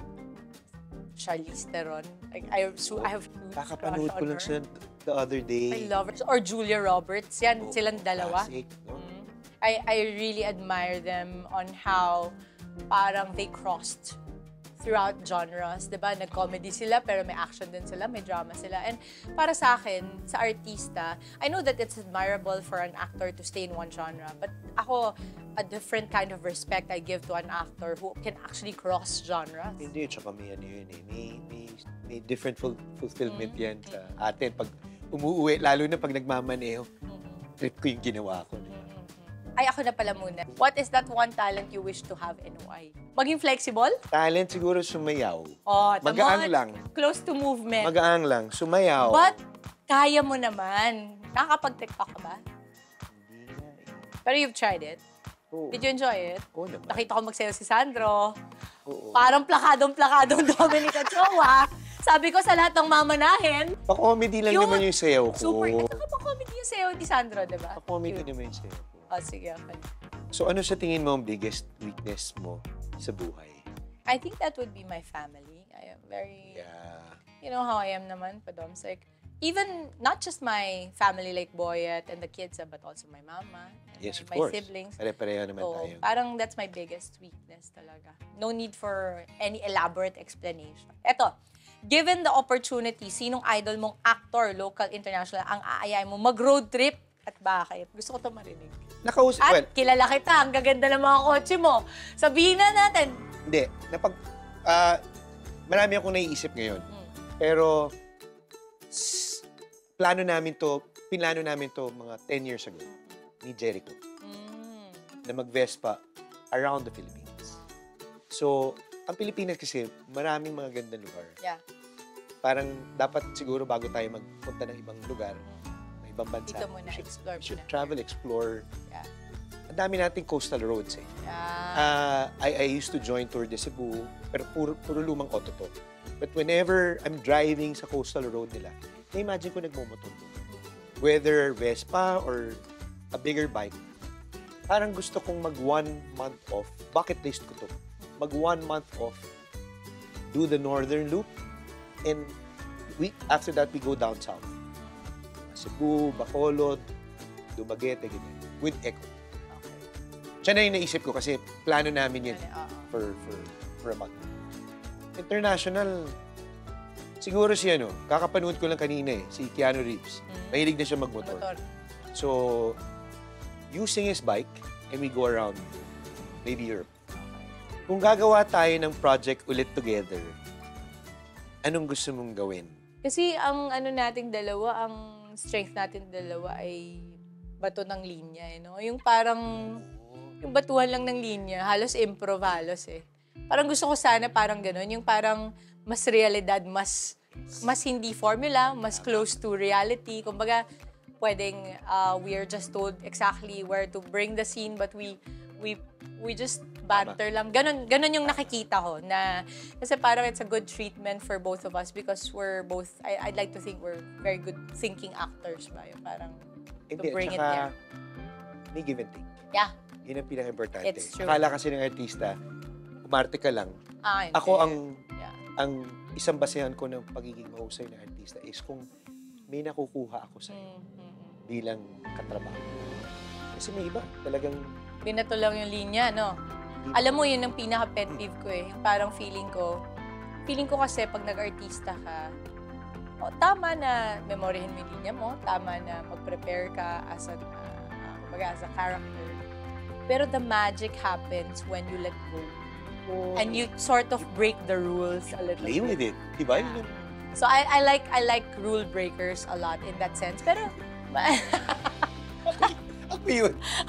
B: Charlize Theron. Like, I have huge
A: Kakapanood
B: crush
A: ko
B: on
A: lang
B: her.
A: siya the other day.
B: I love her. Or Julia Roberts. Yan, silang dalawa.
A: Classic, no?
B: I really admire them on how parang they crossed throughout genres, diba? Nag-comedy sila, pero may action din sila, may drama sila. And para sa akin, sa artista, I know that it's admirable for an actor to stay in one genre, but ako, a different kind of respect I give to an actor who can actually cross genres.
A: Hindi, tsaka may ano yun eh. May different fulfillment yan sa atin. Pag umuwi, lalo na pag nagmamaneho, trip ko yung ginawa ko.
B: Ay, ako na pala muna. What is that one talent you wish to have and why? Maging flexible?
A: Talent siguro sumayaw.
B: Oh,
A: Magaang lang.
B: Close to movement.
A: Magaang lang. Sumayaw.
B: But, kaya mo naman. Nakakapag-tiktok ka ba?
A: Hindi nga eh.
B: Pero you've tried it?
A: Oo.
B: Did you enjoy it?
A: Oo naman.
B: Nakita ko magsayaw si Sandro.
A: Oo.
B: Parang plakadong-plakadong Dominic Ochoa. Sabi ko sa lahat ng mamanahin.
A: Pa-comedy lang naman yung sayaw ko.
B: Super. Ito ka pa-comedy yung sayaw ni Sandro, diba?
A: Pa-comedy naman yung sayaw ko.
B: Oh, sige, okay.
A: So ano sa tingin mo ang biggest weakness mo sa buhay?
B: I think that would be my family. I am very...
A: Yeah.
B: You know how I am naman, Padomsek. Even, not just my family like Boyet and the kids, but also my mama and
A: Yes, of
B: my
A: course.
B: siblings.
A: Pare-pareho naman
B: So,
A: tayo.
B: parang that's my biggest weakness talaga. No need for any elaborate explanation. Eto, given the opportunity, sinong idol mong actor, local, international, ang aayay mo mag-road trip at bakit? Gusto ko ito marinig. At kilala kita, ang gaganda ng mga kotse mo. Sabihin na natin.
A: Hindi. Marami akong naiisip ngayon. Pero, pinlano namin to mga 10 years ago ni Jericho. Na mag-Vespa around the Philippines. So, ang Pilipinas kasi, maraming mga gandang lugar.
B: Yeah.
A: Parang dapat siguro bago tayo magpunta ng ibang lugar, ibang bansa.
B: Dito muna, explore
A: should
B: muna.
A: travel, explore.
B: Yeah.
A: Ang dami nating coastal roads eh.
B: Yeah.
A: I used to join Tour de Cebu, pero puro lumang auto to. But whenever I'm driving sa coastal road nila, na-imagine ko nagmumotor ko. Whether Vespa or a bigger bike, parang gusto kong mag 1 month off. Bucket list ko to. Mag 1 month off. Do the northern loop. And after that, we go down south. Cebu, Bacolod, Dumaguete, ganyan. With Echo.
B: Okay.
A: Siya na yung naisip ko kasi plano namin yun for a month. International, siguro si kakapanood ko lang kanina si Keanu Reeves. Mahilig na siya magmotor. So, using his bike, and we go around maybe Europe. Kung gagawa tayo ng project ulit together, anong gusto mong gawin?
B: Kasi ang nating dalawa, ang strength natin dalawa ay bato ng linya, Yung parang, yung batuhan lang ng linya, halos improv, halos eh. Parang gusto ko sana parang gano'n, yung parang mas realidad, mas hindi formula, mas close to reality. Kumbaga, pwedeng we are just told exactly where to bring the scene, but we just banter lang. Ganon yung nakikita ko na kasi parang it's a good treatment for both of us because we're both, I'd like to think we're very good thinking actors ba? Yung parang to bring it there.
A: May give and take.
B: Yeah.
A: Yun ang pinaka-importante.
B: It's true.
A: Akala kasi ng artista, umarte ka lang.
B: Hindi.
A: Ako ang isang basehan ko ng pagiging mahusay ng artista is kung may nakukuha ako sa'yo bilang katrabaho. Kasi may iba, talagang...
B: Binato lang yung linya, no? Alam mo, yun ang pinaka-pet peeve ko eh. Yung parang feeling ko kasi pag nag-artista ka, tama na memoryahin mo yung linya mo, tama na mag-prepare ka as a character. Pero the magic happens when you let go. Oh. And you sort of break the rules a little
A: Play
B: bit.
A: with it, di ba?
B: Yeah. So I like rule breakers a lot in that sense. Pero
A: Ako yun.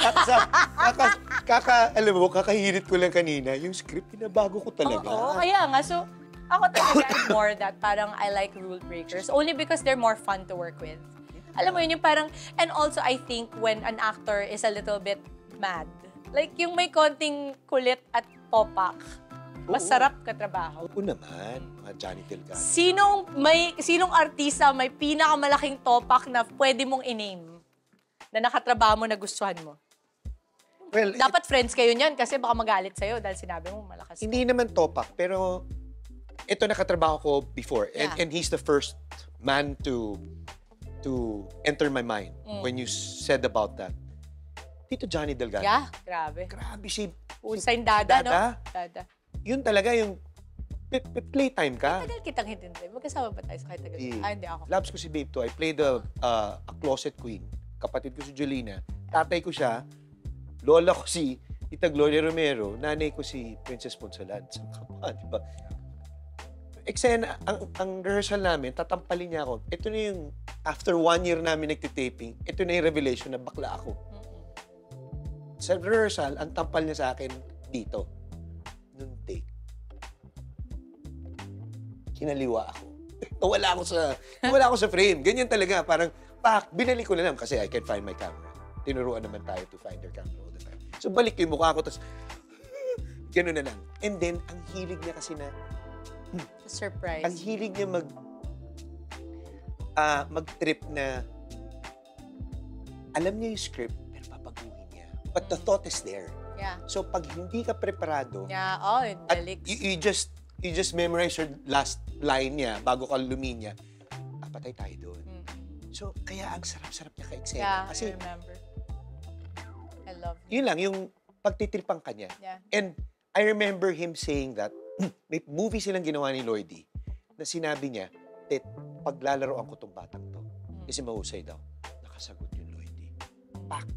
A: Alam mo, kakahirit ko lang kanina, yung script, pinabago ko talaga.
B: Oo, kaya nga. So, ako talaga, I'm more that. Parang I like rule breakers. Only because they're more fun to work with. Alam mo yun, yung parang... And also, I think when an actor is a little bit mad, like yung may konting kulit at topak, masarap katrabaho.
A: Oo naman, mga Johnny Delgado.
B: Sinong artista may pinakamalaking topak na pwede mong i-name na nakatrabaho mo na gustuhan mo?
A: Well,
B: dapat friends kayo niyan kasi baka magalit sa'yo dahil sinabi mo malakas.
A: Hindi naman topak, pero ito nakatrabaho ko before.
B: Yeah.
A: And he's the first man to enter my mind when you said about that. Dito Johnny Delgado.
B: Yeah, grabe.
A: Grabe si
B: Usain Dada, no? Dada.
A: Yun talaga yung playtime ka.
B: Tagal kitang hintintay. Magkasama ba tayo sa kahit tagal? Hindi ako.
A: Labs ko si Babe to. I played a closet queen. Kapatid ko si Jolina. Tatay ko siya. Lola ko si Tita Gloria Romero. Nanay ko si Princess Ponsalad. Saan ka ba? Diba? Eksena, ang rehearsal namin, tatampalin niya ako. Ito na yung, after 1 year namin nagtitaping, ito na yung revelation na bakla ako. Sa rehearsal, ang tampal niya sa akin dito. Nung take. Kinaliwa ako. Wala ako sa frame. Ganyan talaga. Parang, binalik ko na lang kasi I can't find my camera. Tinuruan naman tayo to find their camera all the time. So, balik ko yung mukha ko, tapos, gano'n na lang. And then, ang hilig niya kasi na,
B: surprise.
A: Ang hilig niya mag-trip na, alam niya yung script, pero papaguhin niya. But the thought is there.
B: Yeah.
A: So, pag hindi ka preparado,
B: yeah,
A: you just memorize your last line niya bago ka luminya, patay tayo doon. So, kaya ang sarap-sarap niya ka-eksena.
B: Yeah,
A: kasi,
B: I remember. I love it.
A: Yun lang, yung pagtitripang ka niya.
B: Yeah.
A: And I remember him saying that, may movie silang ginawa ni Lloydie na sinabi niya, Tet, paglalaroan ko tong batang to. Kasi mahusay daw. Nakasagot yung Lloydie. Pak.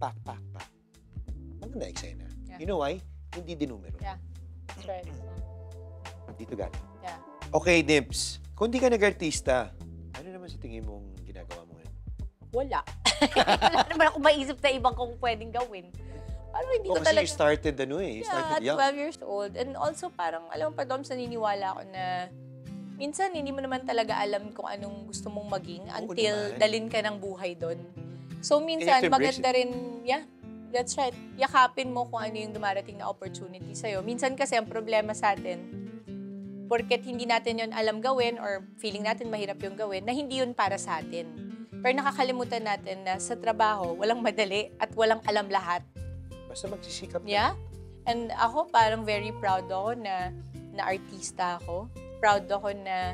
A: Maganda eksena.
B: Yeah.
A: You know why? Hindi dinumero.
B: Yeah, that's right.
A: Dito galing.
B: Yeah.
A: Okay, Dimps. Kung di ka nag-artista, ano naman sa tingin mong ginagawa mo ngayon?
B: Wala. Wala naman ako maisip na ibang kung pwedeng gawin. Parang hindi ko
A: kasi
B: talaga...
A: you started
B: at 12 years old. And also parang, alam mo pa, Doms, naniniwala ako na minsan hindi mo naman talaga alam kung anong gusto mong maging until dalin ka ng buhay doon. So minsan, maganda rin, that's right. Yakapin mo kung ano yung dumarating na opportunity sa'yo. Minsan kasi ang problema sa atin, porket hindi natin yun alam gawin or feeling natin mahirap yung gawin, na hindi yun para sa atin. Pero nakakalimutan natin na sa trabaho, walang madali at walang alam lahat.
A: Basta magsisikap ka.
B: Yeah. And ako parang very proud ako na artista ako. Proud ako na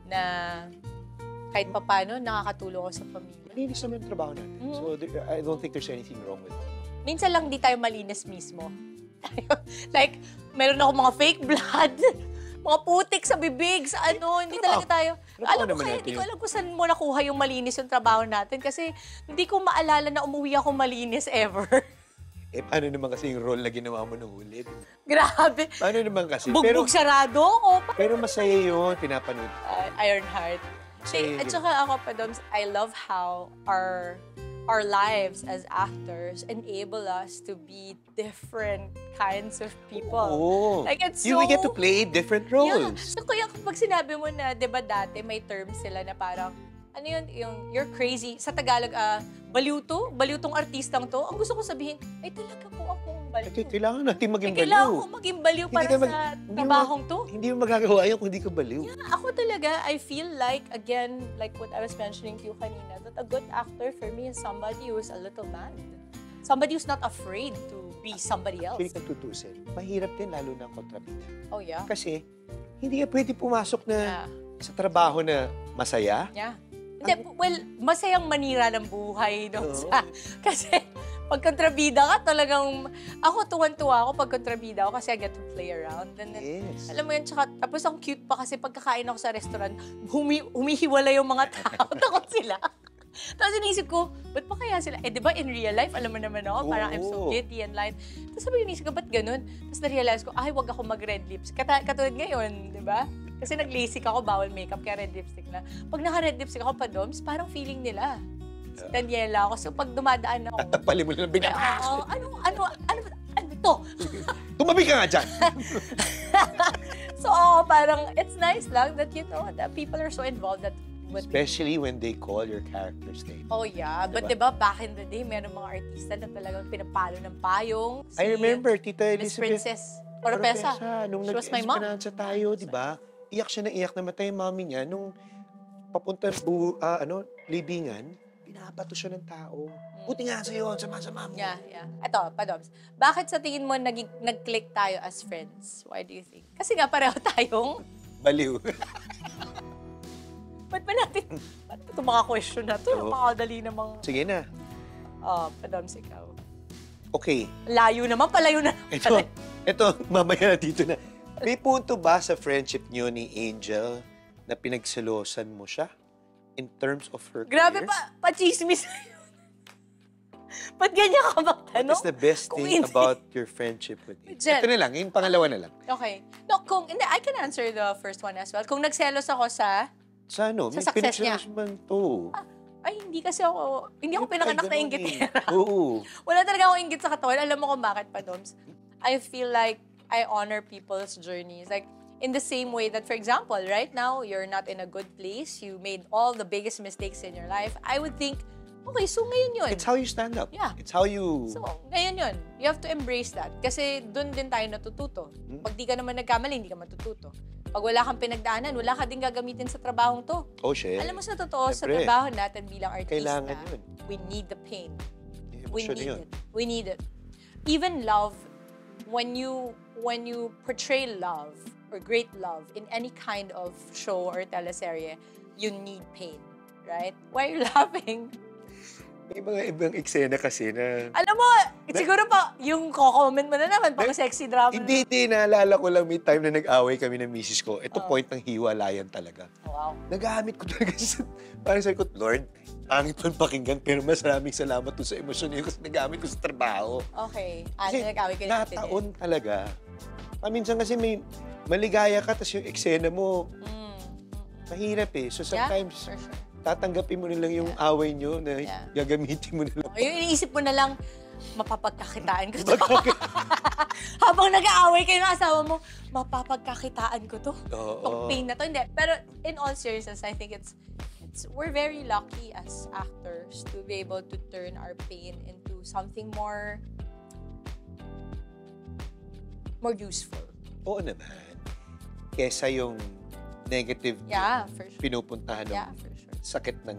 B: kahit papano nakakatulong ako sa pamilya.
A: Malinis naman yung trabaho natin. So I don't think there's anything wrong with it.
B: Minsan lang di tayo malinis mismo. Like, meron ako mga fake blood, mga putik sa bibig, sa hindi talaga tayo. Alam ko kaya, hindi ko alam kung saan mo nakuha yung malinis yung trabaho natin kasi hindi ko maalala na umuwi ako malinis ever.
A: Paano naman kasi yung role na ginawa mo nung huli?
B: Grabe.
A: Paano naman kasi?
B: Bugbog sarado?
A: Pero masaya yun, pinapanood.
B: Iron Heart. At saka ako pa, Doms, I love how our lives as actors enable us to be different kinds of people.
A: Oh.
B: Like, it's so...
A: We get to play different roles.
B: Yeah. So, kaya kapag sinabi mo na, di ba dati, may term sila na parang, ano yun, yung you're crazy. Sa Tagalog, baliw to? Baliw tong artistang to? Ang gusto ko sabihin, ay talaga po akong baliw.
A: Kailangan natin maging baliw.
B: Kailangan ko maging baliw para sa trabahong to.
A: Hindi mo magagawa yun kung hindi ka baliw.
B: Yeah, ako talaga, I feel like, again, like what I was mentioning to you kanina, that a good actor for me is somebody who's a little mad. Somebody who's not afraid to be somebody else.
A: Actually, kung tutusin, mahirap din lalo ng kontrabida.
B: Oh, yeah?
A: Kasi, hindi ka pwede pumasok na sa trabaho na masaya.
B: Yeah. Hindi, well, masayang manira ng buhay, no? Kasi pag kontrabida ka, talagang, ako tuwan-tuwa ako pag kontrabida ako kasi I get to play around. And then,
A: Yes.
B: alam mo yun, tsaka, tapos ang cute pa kasi pagkakain ako sa restaurant, humihiwala yung mga tao, takot sila. Tapos inisip ko, ba't pa kaya sila? Eh, di ba in real life, alam mo naman ako, parang I'm so giddy and light. Tapos sabi ko, inisip ko, ba't ganun? Tapos na-realize ko, ay, wag ako mag-red lips. Katulad ngayon, di ba? Kasi nag-LASIK ako, bawal makeup, kaya red lipstick na. Pag naka-red lipstick ako pa, Doms, parang feeling nila. Daniela ako. So, pag dumadaan ako...
A: Tatapalin mo lang binaka.
B: Oo, ano to?
A: Tumabi ka nga dyan!
B: So, parang, it's nice lang that, you know, that people are so involved that...
A: Especially when they call your character's name.
B: Oh, yeah. But diba, back in the day, meron mga artista na talagang pinapalo ng payong.
A: I remember, Tita
B: Miss
A: Elizabeth.
B: Princess Oropesa.
A: Nung
B: She was my mom.
A: nag-esperanza tayo, di ba? Iyak siya na iyak, namatay yung mami niya. Nung papunta libingan, binabato siya ng tao. Buti nga sa'yo, sama-sama mo.
B: Yeah. Ito, Padoms. Bakit sa tingin mo nag-click tayo as friends? Why do you think? Kasi nga pareho tayong...
A: Baliw.
B: Ba't ba natin... Ba't ito mga question na ito? Makakadali namang...
A: Sige na.
B: Padoms, ikaw.
A: Okay.
B: Layo naman, palayo na.
A: Ito, mamaya na dito na. May punto ba sa friendship niyo ni Angel na pinagselosan mo siya in terms of her
B: Grabe
A: career?
B: pa-chismis na yun. Ba't ganyan ka magtanong?
A: What's the best thing about your friendship with Angel?
B: Jen.
A: Ito na lang, yung pangalawa na lang.
B: Okay. No, hindi, I can answer the first one as well. Kung nagselos ako sa...
A: Sa ano?
B: Sa
A: May
B: success niya.
A: pinagselos man to.
B: Ay, hindi ako pinanganak na inggitera.
A: Oo.
B: Wala talaga akong inggit sa katawan. Alam mo kung bakit pa, Doms? I feel like I honor people's journeys. Like, in the same way that, for example, right now, you're not in a good place. You made all the biggest mistakes in your life. I would think, okay, so ngayon yun.
A: It's how you stand up.
B: Yeah.
A: It's how you...
B: So, ngayon yun. You have to embrace that. Kasi doon din tayo natututo. Pag di ka naman nagkamali, hindi ka matututo. Pag wala kang pinagdaanan, wala ka din gagamitin sa trabahong to.
A: Oh, shit.
B: Alam mo sa totoo, sa
A: Siyempre.
B: trabaho natin bilang artista,
A: Kailangan yun.
B: we need the pain.
A: We need
B: it. We need it. Even love, when you portray love or great love in any kind of show or teleserye, you need pain, right? Why are you laughing?
A: May mga ibang eksena kasi na...
B: Alam mo, siguro pa, yung comment mo na naman, pang sexy drama.
A: Hindi, naalala ko lang may time na nag-away kami ng misis ko. Ito point ng hiwalayan talaga.
B: Wow.
A: Nagagamit ko talaga sa... Parang sabi ko, Lord, pangit man pakinggan, pero maraming salamat to sa emosyon niyo kasi nagamit ko sa trabaho.
B: Okay.
A: Kasi
B: Nag-away ko natin
A: nataon talaga. Paminsan kasi may maligaya ka, tapos yung eksena mo, mahirap eh. So sometimes,
B: for sure.
A: tatanggapin mo na lang yung away nyo na gagamitin mo na lang.
B: Yung iniisip mo na lang, mapapagkakitaan ko to. Habang nag-aaway kayo ng asawa mo, mapapagkakitaan ko to. Itong pain na to. Hindi. Pero in all seriousness, I think we're very lucky as actors to be able to turn our pain into something more useful.
A: Oo naman. Kesa yung negative
B: For sure.
A: pinupuntahan ng
B: For sure.
A: sakit ng...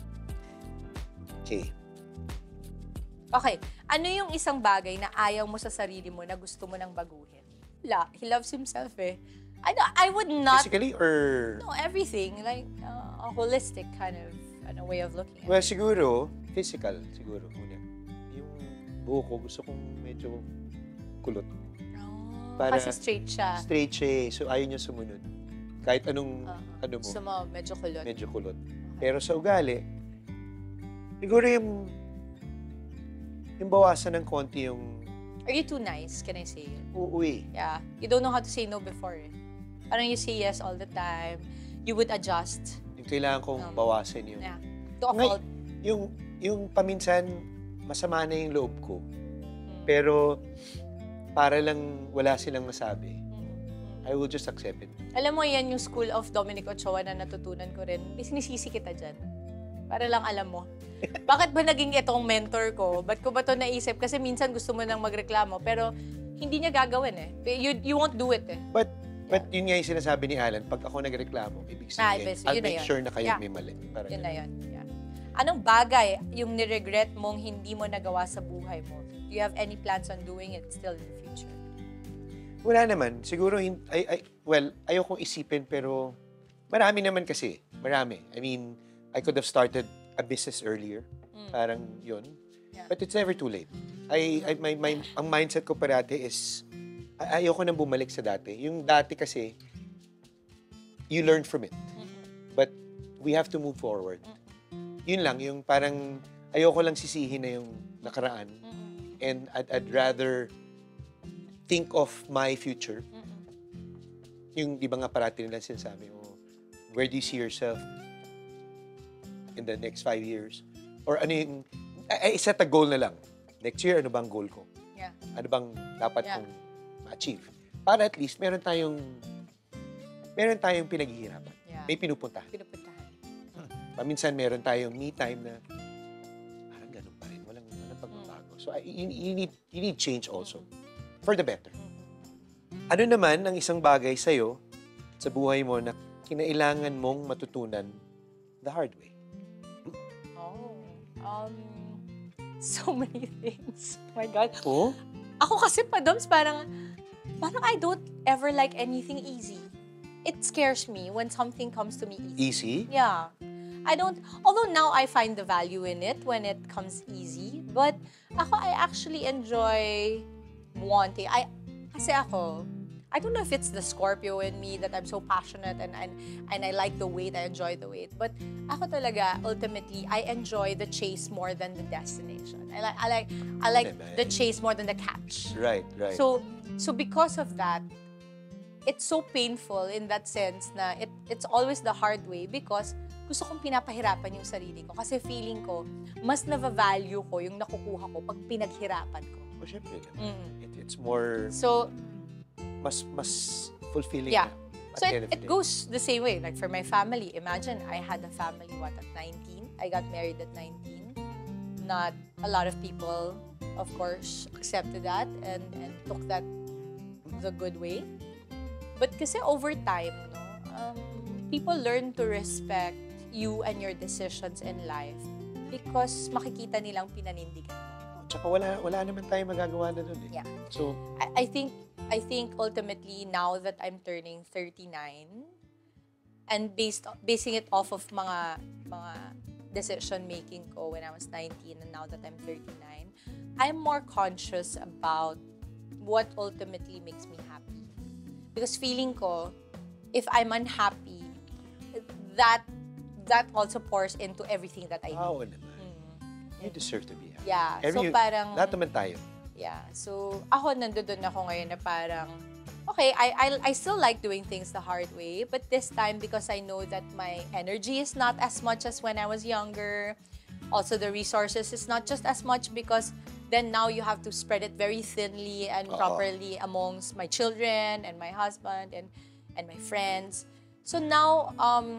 B: Okay. Ano yung isang bagay na ayaw mo sa sarili mo na gusto mo nang baguhin? He loves himself eh. I would not...
A: Physically or...
B: No, everything. Like, a holistic kind of way of looking at it.
A: Well, siguro, physical, siguro. Una. Yung buho ko, gusto kong medyo kulot. Para
B: kasi straight siya.
A: Straight siya eh. So, ayaw niya sumunod. Kahit anong, ano mo.
B: Gusto mo, medyo kulot.
A: Medyo kulot. Pero sa ugali, siguro yung bawasan ng konti yung...
B: Are you too nice? Can I say it?
A: Uuwi.
B: Yeah. You don't know how to say no before eh. Parang you say yes all the time. You would adjust.
A: Yung kailangan kong bawasan yung...
B: Yeah. To a fault.
A: Yung paminsan, masama na yung loob ko. Pero para lang wala silang masabi, I will just accept it.
B: Alam mo, yan yung school of Dominic Ochoa na natutunan ko rin. Sinisisi kita dyan. Para lang alam mo. Bakit ba naging itong mentor ko? Ba't ko ba ito naisip? Kasi minsan gusto mo nang magreklamo, pero hindi niya gagawin eh. You won't do it eh.
A: But yun nga yung sinasabi ni Alan, pag ako nagreklamo, ibig sabihin, I'll make sure na kayo may mali.
B: Yun na yun. Yeah. Anong bagay yung niregret mong hindi mo nagawa sa buhay mo? Do you have any plans on doing it still in the future?
A: Wala naman. Siguro, ayokong isipin, pero marami naman kasi. Marami. I mean, I could have started a business earlier. Parang yun.
B: Yeah.
A: But it's never too late. Ang mindset ko parati is, ayoko nang bumalik sa dati. Yung dati kasi, you learn from it. But we have to move forward. Yun lang, yung parang, ayoko lang sisihin na yung nakaraan. And I'd rather think of my future. Yung, di ba nga parati nila sinasabi, where do you see yourself in the next 5 years? Or ano yung, I set a goal na lang. Next year, ano bang goal ko?
B: Yeah.
A: Ano bang dapat kong ma-achieve? Para at least, meron tayong pinaghihirapan.
B: Yeah.
A: May pinupuntahan. Paminsan, meron tayong me time na parang ganun pa rin. Walang pagbabago. So, you need change also. For the better. Ano naman ang isang bagay sa'yo sa buhay mo na kinailangan mong matutunan the hard way?
B: So many things. Oh my God.
A: Oh?
B: Ako kasi, Padoms, parang I don't ever like anything easy. It scares me when something comes to me easy.
A: Easy?
B: Yeah. I don't, although now I find the value in it when it comes easy, but I actually enjoy wanting. Kasi I don't know if it's the Scorpio in me that I'm so passionate and I like the wait, I enjoy the wait. But ako talaga, ultimately, I enjoy the chase more than the destination. I like the chase more than the catch.
A: Right.
B: So because of that, it's so painful in that sense na it's always the hard way because gusto kong pinapahirapan yung sarili ko. Kasi feeling ko, mas na-value ko yung nakukuha ko pag pinaghirapan ko.
A: Oh, syempre. It's more...
B: So,
A: mas fulfilling.
B: Yeah.
A: Na,
B: so it goes the same way. Like for my family, imagine I had a family, at 19? I got married at 19. Not a lot of people, of course, accepted that and took that the good way. But kasi over time, people learn to respect you and your decisions in life because makikita nilang pinanindigan mo.
A: Tsaka wala naman tayo magagawa na dun eh.
B: Yeah.
A: So,
B: I think ultimately now that I'm turning 39 and basing it off of mga decision making ko when I was 19 and now that I'm 39, I'm more conscious about what ultimately makes me happy. Because feeling ko, if I'm unhappy, that also pours into everything that I do.
A: naman. You deserve to be happy.
B: Yeah. So parang...
A: Lahat naman tayo.
B: Yeah. So, ako nandoon ako ngayon na parang, okay, I still like doing things the hard way, but this time, because I know that my energy is not as much as when I was younger, also the resources is not just as much because then now you have to spread it very thinly and properly amongst my children and my husband and my friends. So now,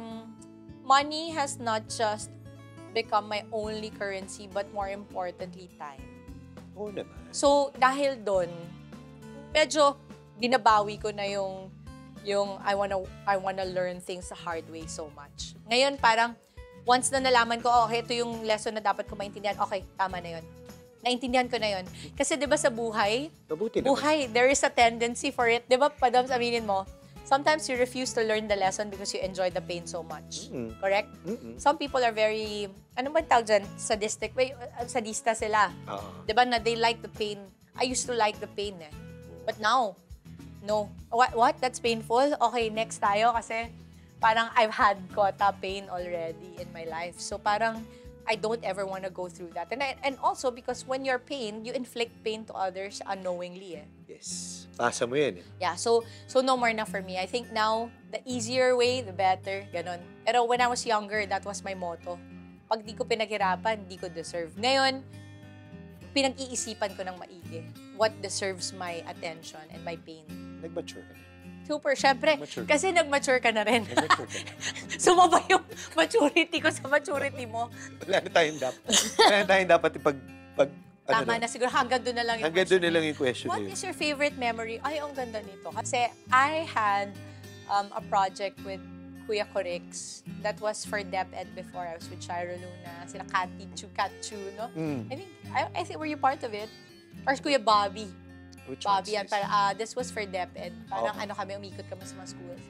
B: money has not just become my only currency, but more importantly, time.
A: Oo naman.
B: So, dahil doon, medyo binabawi ko na yung I wanna learn things the hard way so much. Ngayon, parang, once na nalaman ko, okay, ito yung lesson na dapat ko maintindihan, okay, tama na yun. Naintindihan ko na yun. Kasi, di ba sa buhay, there is a tendency for it. Di ba, Padoms, aminin mo, sometimes you refuse to learn the lesson because you enjoy the pain so much. Correct? Some people are very, ano ba tawag dyan? Sadista sila. Diba na they like the pain. I used to like the pain eh. But now, no. What? That's painful? Okay, next tayo kasi parang I've had quota pain already in my life. So parang I don't ever want to go through that. And also because when you're pained, you inflict pain to others unknowingly eh.
A: Yes. Pasa mo yan eh.
B: Yeah, so no more na for me. I think now, the easier way, the better. Ganon. Pero when I was younger, that was my motto. Pag di ko pinaghirapan, di ko deserve. Ngayon, pinag-iisipan ko ng maigi. What deserves my attention and my pain.
A: Nag-mature ka na.
B: Super, syempre. Kasi nag-mature ka na rin. Sumaba yung maturity ko sa maturity mo.
A: Wala na tayong dapat
B: Tama na siguro, hanggang doon na lang yung
A: hanggang doon na lang yung question.
B: What is your favorite memory? Ay, ang ganda nito. Kasi I had a project with Kuya Corix that was for DepEd before. I was with Shiro Luna, sila Katchu, no? I think, were you part of it? Or Kuya Bobby?
A: Which
B: Bobby,
A: one?
B: this was for DepEd. Parang kami, umikot kami sa mga schools.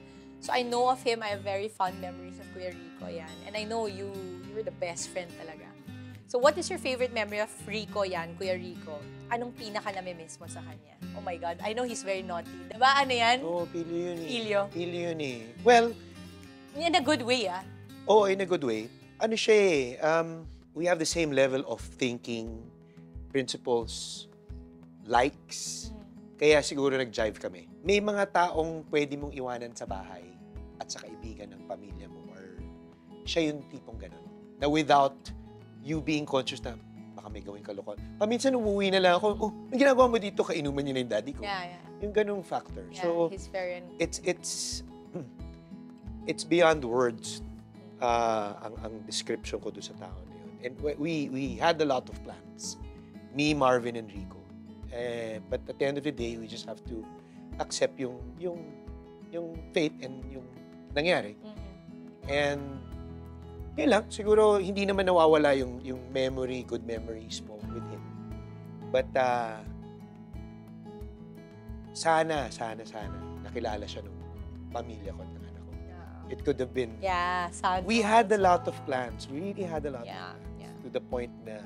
B: So I know of him, I have very fond memories of Kuya Rico Yan. And I know you were the best friend talaga. So what is your favorite memory of Rico Yan, Kuya Rico? Anong pinaka-namimiss mo sa kanya? Oh my God, I know he's very naughty. Diba? Ano yan?
A: Oo, pilyo yun eh.
B: Pilyo.
A: Pilyo yun eh. Well,
B: in a good way, ah.
A: oh, in a good way. Ano siya eh, we have the same level of thinking, principles, likes. Kaya siguro nag-jive kami. May mga taong pwede mong iwanan sa bahay at sa kaibigan ng pamilya mo or siya yung tipong ganun. Na without you being conscious na baka may gawing kalokohan. Paminsan umuwi na lang ako, oh, ang ginagawa mo dito, kainuman niya na yung daddy ko.
B: Yeah.
A: Yung ganung factor.
B: Yeah,
A: so,
B: he's very...
A: It's beyond words ang description ko doon sa tao na yun. And we had a lot of plans. Me, Marvin, and Rico. But at the end of the day, we just have to accept yung fate and yung nangyari. And yun lang, siguro hindi naman nawawala yung good memories mo with him. But sana nakilala siya ng pamilya ko at ng anak ko. It could have been...
B: Yeah, sad.
A: We had a lot of plans. We really had a lot of plans.
B: Yeah.
A: To the point na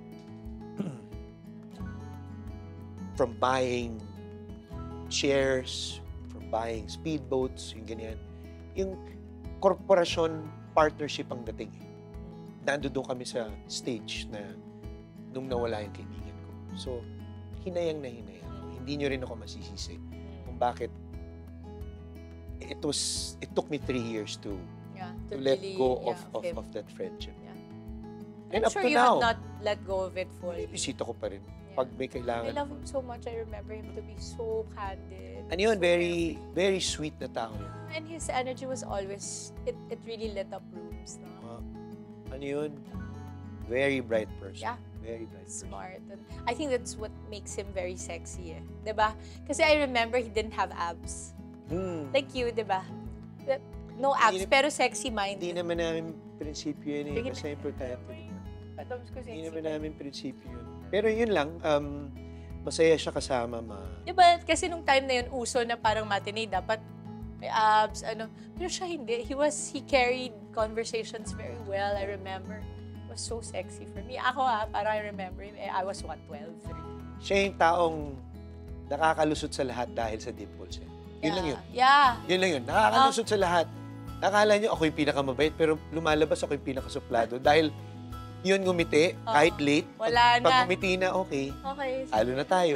A: from buying shares, from buying speedboats, yung ganyan. Yung korporasyon partnership ang dating. Nandoon kami sa stage na nung nawala yung kaibigan ko. So, hinayang na hinayang. Hindi nyo rin ako masisisi kung bakit it took me 3 years to let
B: really,
A: go of that friendship.
B: Yeah.
A: And
B: I'm
A: up
B: sure
A: to
B: you
A: now,
B: have not let go of it fully.
A: bisita ko pa rin.
B: Yeah.
A: Pag may kailangan.
B: I love him so much. I remember him to be so candid.
A: Ano yun,
B: so
A: very, very sweet na tao yun.
B: And his energy was always, it really lit up rooms. No?
A: Ano yun? Very bright person.
B: Yeah.
A: Very bright person.
B: Smart. And I think that's what makes him very sexy. Diba? Kasi I remember he didn't have abs. Like you, diba? No abs, pero sexy mind.
A: Hindi naman namin prinsipyo yun eh. Kasi importante. Hindi naman namin prinsipyo yun. Pero yun lang, masaya siya kasama.
B: Diba? Kasi nung time na yun, uso na parang matinee, dapat may abs, ano. Pero siya hindi. He carried conversations very well, I remember. It was so sexy for me. Ako parang I remember him. I was 12, 13.
A: Siya yung taong nakakalusot sa lahat dahil sa dimples. Yun lang yun.
B: Yeah.
A: Yun lang yun. Nakakalusot sa lahat. Nakala nyo ako yung pinakamabait, pero lumalabas ako yung pinakasuplado. Dahil yun ngumiti, kahit late.
B: Wala na.
A: Pag ngumiti na, okay.
B: Okay.
A: Halo na tayo.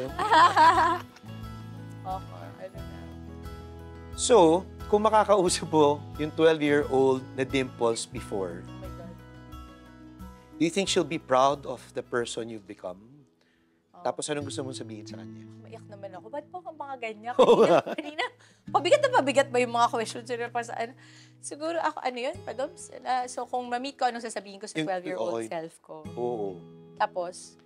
B: Okay. Ano na.
A: So, kung makakausap mo yung 12-year-old na Dimples before,
B: Oh my God.
A: do you think she'll be proud of the person you've become? Tapos anong gusto mong sabihin sa kanya?
B: Maiyak naman ako. Ba't po kang mga ganyan?
A: Oo
B: Kanina, pabigat ba yung mga questions nila pa saan? Siguro ako, ano yun, Padoms? So kung ma-meet ko, anong sasabihin ko sa 12-year-old self ko?
A: Oo.
B: Tapos?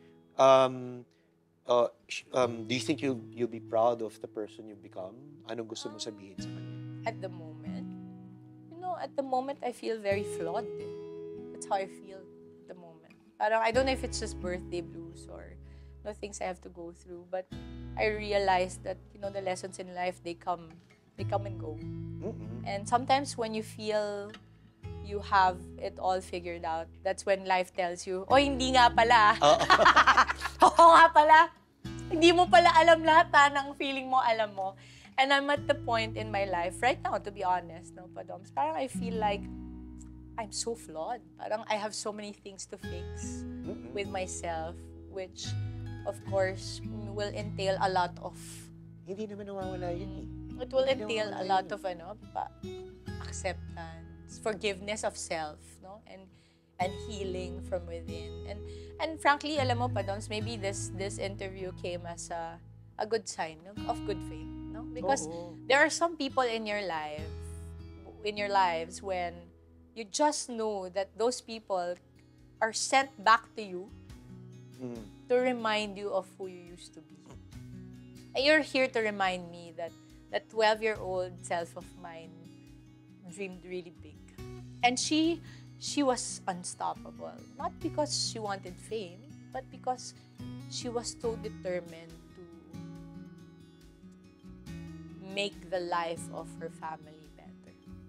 A: Do you think you'll be proud of the person you've become? Anong gusto mong sabihin sa kanya?
B: At the moment, at the moment, I feel very flawed. That's how I feel at the moment. Parang, I don't know if it's just birthday blues or things I have to go through, but I realized that, the lessons in life, they come and go. And sometimes when you feel you have it all figured out, that's when life tells you, oh, hindi nga pala. Oo nga pala. Hindi mo pala alam lahat ng feeling mo, alam mo. And I'm at the point in my life, right now, to be honest, Padoms, parang I feel like I'm so flawed. Parang I have so many things to fix with myself, which, of course, will entail a lot of...
A: Hindi naman nawawala yun eh.
B: It will entail a lot of acceptance, forgiveness of self, and healing from within. And frankly, alam mo, Padoms, maybe this interview came as a good sign of good faith, because there are some people in your lives when you just know that those people are sent back to you to remind you of who you used to be. And you're here to remind me that that 12-year-old self of mine dreamed really big. And she was unstoppable. Not because she wanted fame, but because she was so determined to make the life of her family better.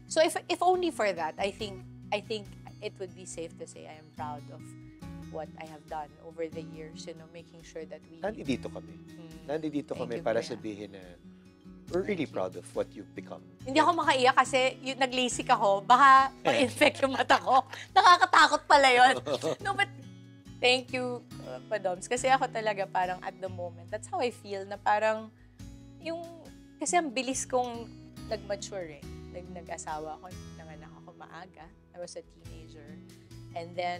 B: So if only for that, I think it would be safe to say I am proud of what I have done over the years, making sure that we...
A: Nandito kami. Nandito
B: Thank
A: kami
B: you,
A: para
B: Kuya.
A: sabihin na we're really proud of what you've become.
B: Hindi ako makaiyak kasi yung nag-lasik ako, baka ma-infect yung mata ko. Nakakatakot pala yun. No, but thank you, Padoms. Kasi ako talaga parang at the moment, that's how I feel, na parang kasi ang bilis kong nag-mature eh. Nag-asawa ako, nanganak ako maaga. I was a teenager. And then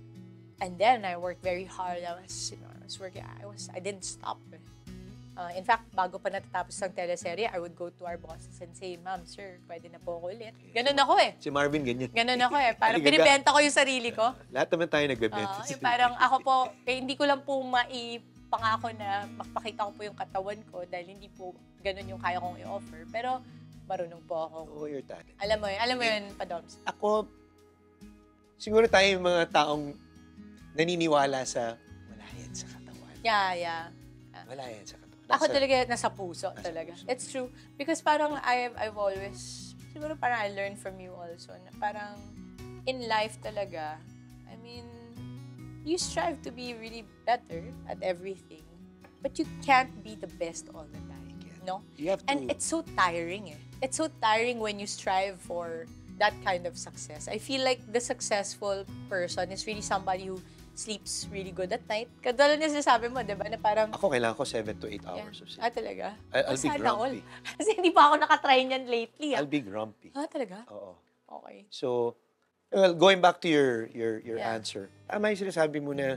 B: I worked very hard. I was working. I didn't stop. In fact, bago pa natatapos ng teleserye, I would go to our bosses and say, Ma'am, sir, pwede na po ako ulit. Ganun ako eh.
A: Si Marvin ganyan.
B: Ganun ako eh. Parang binibenta ko yung sarili ko.
A: Lahat naman tayo nagbebenta.
B: Parang ako po, hindi ko lang po maipangako na makpakita ko po yung katawan ko dahil hindi po ganun yung kaya kong i-offer. Pero marunong po ako.
A: Oh, your talent.
B: Alam mo yun, Padoms.
A: Ako, siguro tayo yung mga taong naniniwala sa wala yan sa katawan.
B: Yeah.
A: Wala yan sa katawan.
B: Ako talaga nasa puso talaga.
A: Puso.
B: It's true. Because parang I've always, siguro parang I learned from you also, na parang in life talaga, I mean, you strive to be really better at everything, but you can't be the best all the time. No?
A: You have to...
B: And it's so tiring eh. It's so tiring when you strive for that kind of success. I feel like the successful person is really somebody who sleeps really good at night. Kadalo na sinasabi mo, di ba? Na parang...
A: Ako, kailangan ko 7 to 8 hours of sleep.
B: Talaga?
A: I'll be grumpy.
B: Kasi hindi pa ako nakatry niyan lately.
A: I'll be grumpy.
B: Talaga?
A: Oo.
B: Okay.
A: So, well, going back to your
B: Yeah.
A: answer, tama yung sinasabi mo na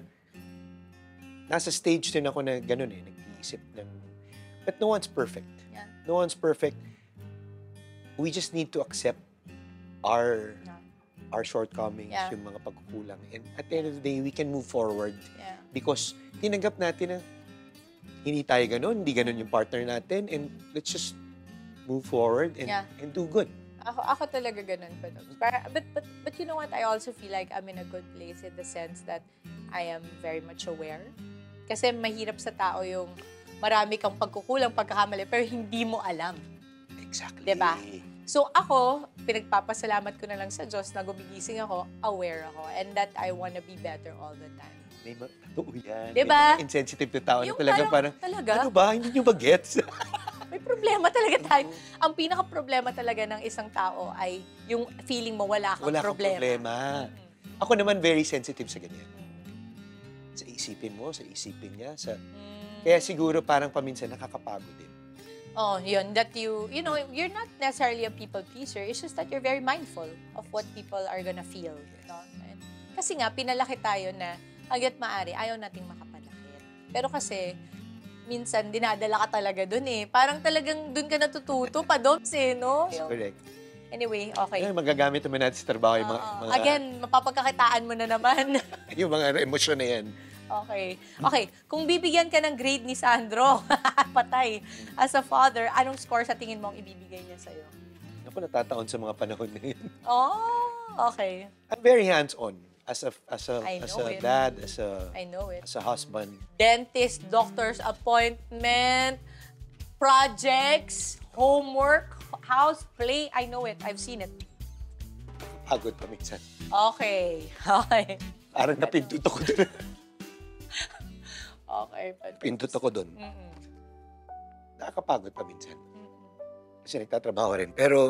A: nasa stage din ako na ganun eh, nag-iisip ng... But no one's perfect.
B: Yeah.
A: No one's perfect. We just need to accept our shortcomings,
B: Yeah.
A: yung mga pagkukulang. And at the end of the day, we can move forward.
B: Yeah.
A: Because tinanggap natin na hindi tayo ganun, hindi ganun yung partner natin, and let's just move forward and do good.
B: Ako talaga ganun pa. But you know what? I also feel like I'm in a good place in the sense that I am very much aware. Kasi mahirap sa tao yung marami kang pagkukulang, pagkakamali, pero hindi mo alam.
A: Exactly.
B: Diba? So ako, pinagpapasalamat ko na lang sa Diyos na gumigising ako, aware ako, and that I wanna be better all the time.
A: May totoo yan.
B: Diba?
A: May insensitive na tao na
B: Yung
A: talaga parang,
B: talaga?
A: ano ba? Hindi nyo ba gets?
B: May problema talaga tayo. Ang pinaka-problema talaga ng isang tao ay yung feeling mo wala kang problema.
A: Ako naman very sensitive sa ganyan. Sa isipin mo, sa isipin niya. Kaya siguro parang paminsan nakakapagod din.
B: Oh, yun. That you know, you're not necessarily a people pleaser. It's just that you're very mindful of what people are gonna feel. No? And, kasi nga, pinalaki tayo na hanggat maaari, ayaw nating makapalaki. Pero kasi, minsan, dinadala ka talaga dun eh. Parang talagang dun ka natututo, Padoms eh, no?
A: Correct.
B: Anyway, okay.
A: Magagamit naman natin sa trabaho yung mga...
B: Again, mapapagkakitaan mo na naman.
A: yung mga emosyon na yan.
B: Okay. Kung bibigyan ka ng grade ni Sandro, patay, as a father, anong score sa tingin mo ang ibibigay niya sa'yo?
A: Ako natataon sa mga panahon na yun.
B: Okay.
A: I'm very hands-on. As a dad,
B: I know it.
A: as a husband.
B: Dentist, doctor's appointment, projects, homework, house, play. I know it. I've seen it.
A: Pagod pa minsan.
B: Okay.
A: Parang napindot ako doon.
B: Okay.
A: Pindot ako doon. Nakakapagod pa minsan. Kasi nagtatrabaho rin. Pero,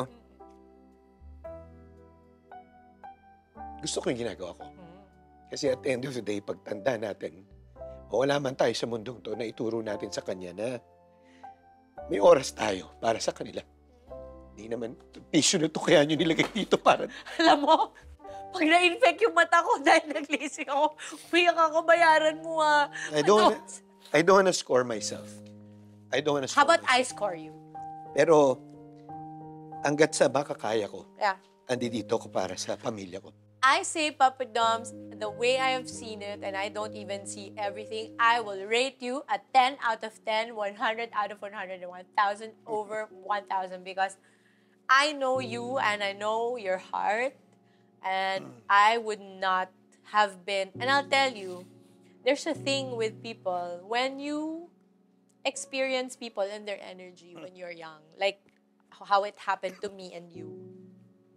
A: gusto ko yung ginagawa ko. Kasi at the end of the day, pagtanda natin, wala man tayo sa mundong to na ituro natin sa kanya na may oras tayo para sa kanila. Hindi naman, tissue na to kaya nyo nilagay dito para...
B: Alam mo, pag na-infect yung mata ko dahil nag-lasik ako, umiyak ako, bayaran mo
A: I don't wanna score myself. I don't wanna score
B: How about
A: myself.
B: I score you?
A: Pero, hanggat sa makakaya ko,
B: Yeah.
A: andito ko para sa pamilya ko.
B: I say, Papa Doms, the way I have seen it, and I don't even see everything, I will rate you a 10 out of 10, 100 out of 100, and 1,000 over 1,000, because I know you and I know your heart, and I would not have been, and I'll tell you, there's a thing with people, when you experience people and their energy when you're young, like how it happened to me and you,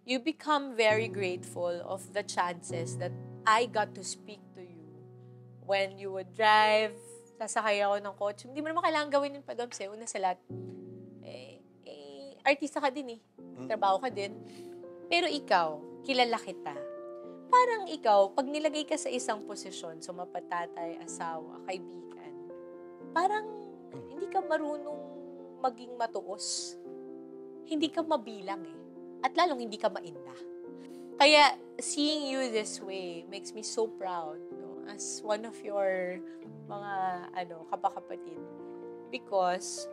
B: you become very grateful of the chances that I got to speak to you when you would drive, sasakay ako ng kotse. Hindi mo naman kailangan gawin yun pa, Doms, eh. Una sa lahat, artista ka din eh. Trabaho ka din. Pero ikaw, kilala kita. Parang ikaw, pag nilagay ka sa isang posisyon, sumapatatay, asawa, kaibigan, parang hindi ka marunong maging matuos. Hindi ka mabilang eh. At lalong hindi ka mainda. Kaya, seeing you this way makes me so proud, no? As one of your mga, kapakapatid. Because,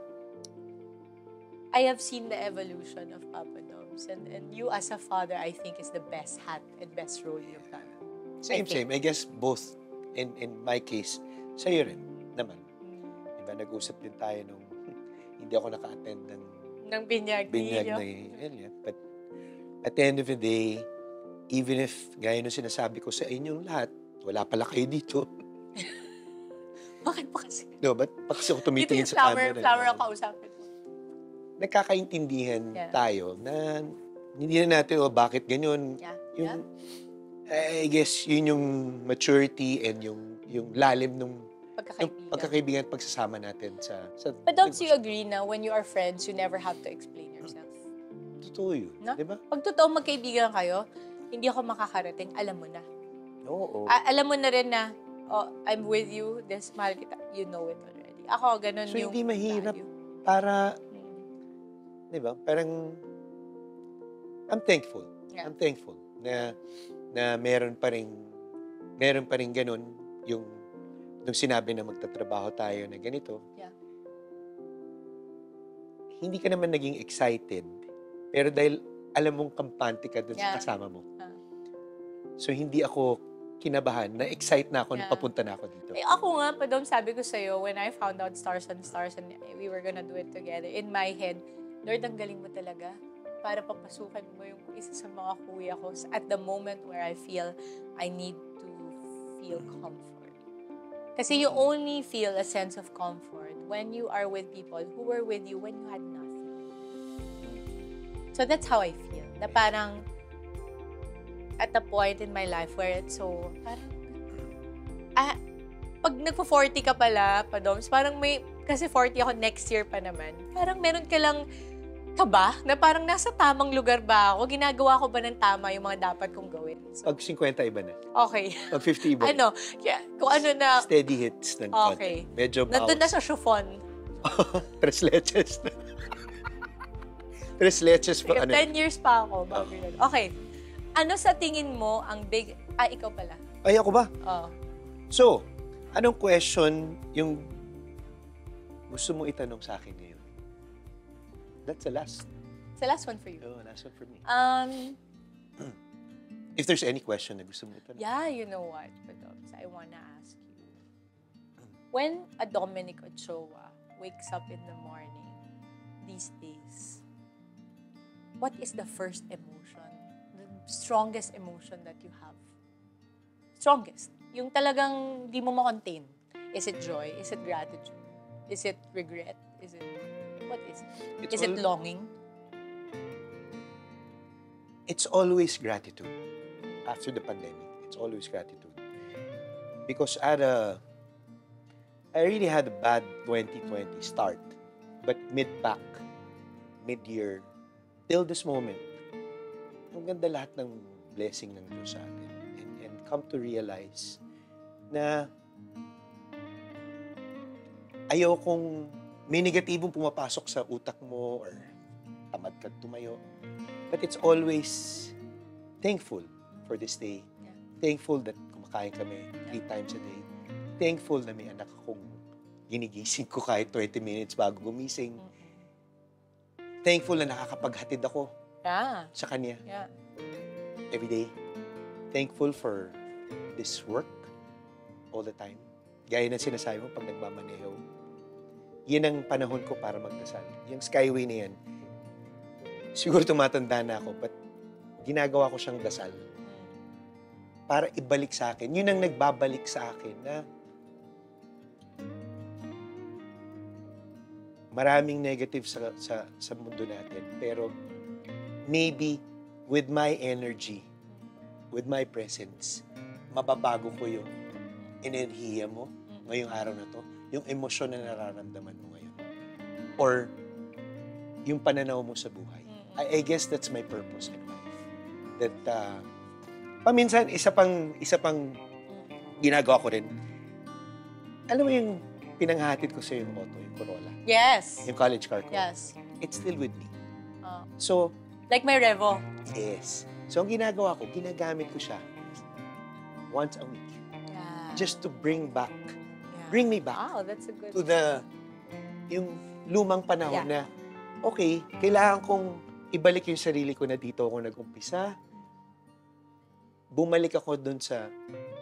B: I have seen the evolution of Papa Doms. And you as a father, I think, is the best hat and best role you've done.
A: Same. I guess both, in my case, sa'yo rin naman. Diba, nag-usap din tayo nung hindi ako naka-attend ng
B: binyag
A: na yun. But at the end of the day, even if, gaya nung sinasabi ko sa inyong lahat, wala pala kayo dito.
B: Bakit pa kasi?
A: No, ba't pa kasi ako tumitingin sa camera?
B: Flower ang kausapin mo.
A: Nagkakaintindihan tayo na hindi na natin, bakit ganyan. I guess, yun yung maturity and yung lalim nung pagkakaibigan at pagsasama natin sa
B: But don't you agree na when you are friends, you never have to explain yourself?
A: Totoo yun,
B: no?
A: di ba?
B: Pag totoo magkaibigan kayo, hindi ako makakarating, alam mo na.
A: Oo.
B: Alam mo na rin na, I'm with you, this, mahal kita, you know it already. Ako, ganun
A: so,
B: yung
A: hindi mahirap
B: value.
A: para, di ba, parang, I'm thankful.
B: Yeah.
A: I'm thankful na meron pa rin ganun yung nung sinabi na magtatrabaho tayo na ganito.
B: Yeah.
A: Hindi ka naman naging excited, pero dahil alam mong kampante ka dun sa kasama mo. So, hindi ako kinabahan, na-excite na ako na papunta na ako dito.
B: Ako nga, Padom, sabi ko sa'yo, when I found out Stars and we were gonna do it together, in my head, Lord, ang galing mo talaga para papasukan mo yung isa sa mga kuya ko at the moment where I feel I need to feel comfort. Kasi you only feel a sense of comfort when you are with people who were with you when you had nothing. So that's how I feel. Na parang, at the point in my life where it's so, parang, pag nagpo-40 ka pala, Padoms, parang may, kasi 40 ako next year pa naman, parang meron ka lang kaba na parang nasa tamang lugar ba ako? Ginagawa ko ba ng tama yung mga dapat kong gawin? So,
A: pag 50 iba na.
B: Okay.
A: Pag 50 iba
B: na. Kung ano na.
A: Steady hits ng
B: okay.
A: content. Medyo bawas.
B: Nandun na sa chiffon.
A: Tres leches na. Tres leches pa.
B: 10 years pa ako. Okay. Ano sa tingin mo ang big... ikaw pala.
A: Ay, ako ba?
B: Oo.
A: So, anong question yung gusto mo itanong sa akin ngayon? That's the last.
B: It's the last one for you.
A: Oh, last one for me. If there's any question na gusto mo itanong.
B: Yeah, you know what, Padoms, I wanna ask you. When a Dominic Ochoa wakes up in the morning these days, what is the first emotion? The strongest emotion that you have? Strongest. Yung talagang di mo ma-contain. Is it joy? Is it gratitude? Is it regret? Is it... What is it? Is it longing?
A: It's always gratitude. After the pandemic, it's always gratitude. Because I really had a bad 2020 start. But mid-year, till this moment, ang ganda lahat ng blessing ng Diyos sa atin. And come to realize na ayaw kong may negatibong pumapasok sa utak mo or tamad ka tumayo. But it's always thankful for this day.
B: Yeah.
A: Thankful that kumakain kami 3 times a day. Thankful na may anak akong ginigising ko kahit 20 minutes bago gumising. Thankful na nakakapaghatid ako sa kanya every day. Thankful for this work all the time. Gaya ng sinasabi mo pag nagmamaneho. Yan ang panahon ko para magdasal. Yung skyway na yan, siguro tumatanda na ako, but ginagawa ko siyang dasal para ibalik sa akin. Yun ang nagbabalik sa akin na maraming negative sa mundo natin. Pero maybe with my energy, with my presence, mababago ko yung enerhiya mo ngayong araw na to, yung emosyon na nararamdaman mo ngayon. Or yung pananaw mo sa buhay. I guess that's my purpose in life. That, paminsan, isa pang ginagawa ko rin. Alam mo yung pinanghatid ko sa yung auto, yung Corolla.
B: Yes.
A: Yung college car ko.
B: Yes.
A: It's still with me.
B: Oh.
A: So,
B: Like my Revo.
A: yes. So, ang ginagawa ko, ginagamit ko siya once a week.
B: Yeah.
A: Just to bring
B: Yeah.
A: me back
B: Wow, that's a good...
A: to yung lumang panahon
B: Yeah.
A: na, okay, kailangan kong ibalik yung sarili ko na dito ako nag-umpisa. Bumalik ako dun sa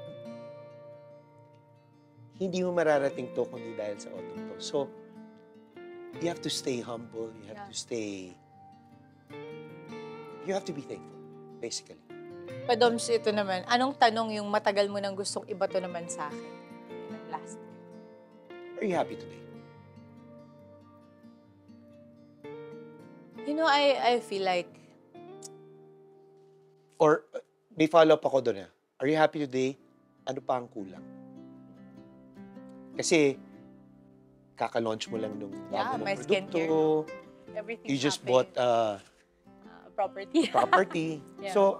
A: hindi mo mararating to kundi dahil sa auto to. So, you have to stay humble. You have to stay... You have to be thankful, basically.
B: Padoms, ito naman. Anong tanong yung matagal mo nang gustong ibato naman sa akin? Last.
A: Are you happy today?
B: You know, I feel like...
A: Or, may follow-up ako doon. Are you happy today? Ano pa ang kulang? Kasi, kaka-launch mo lang nung bago mong
B: my
A: produkto.
B: skincare. Everything's
A: You just
B: happening.
A: bought
B: Property.
A: property.
B: Yeah.
A: So,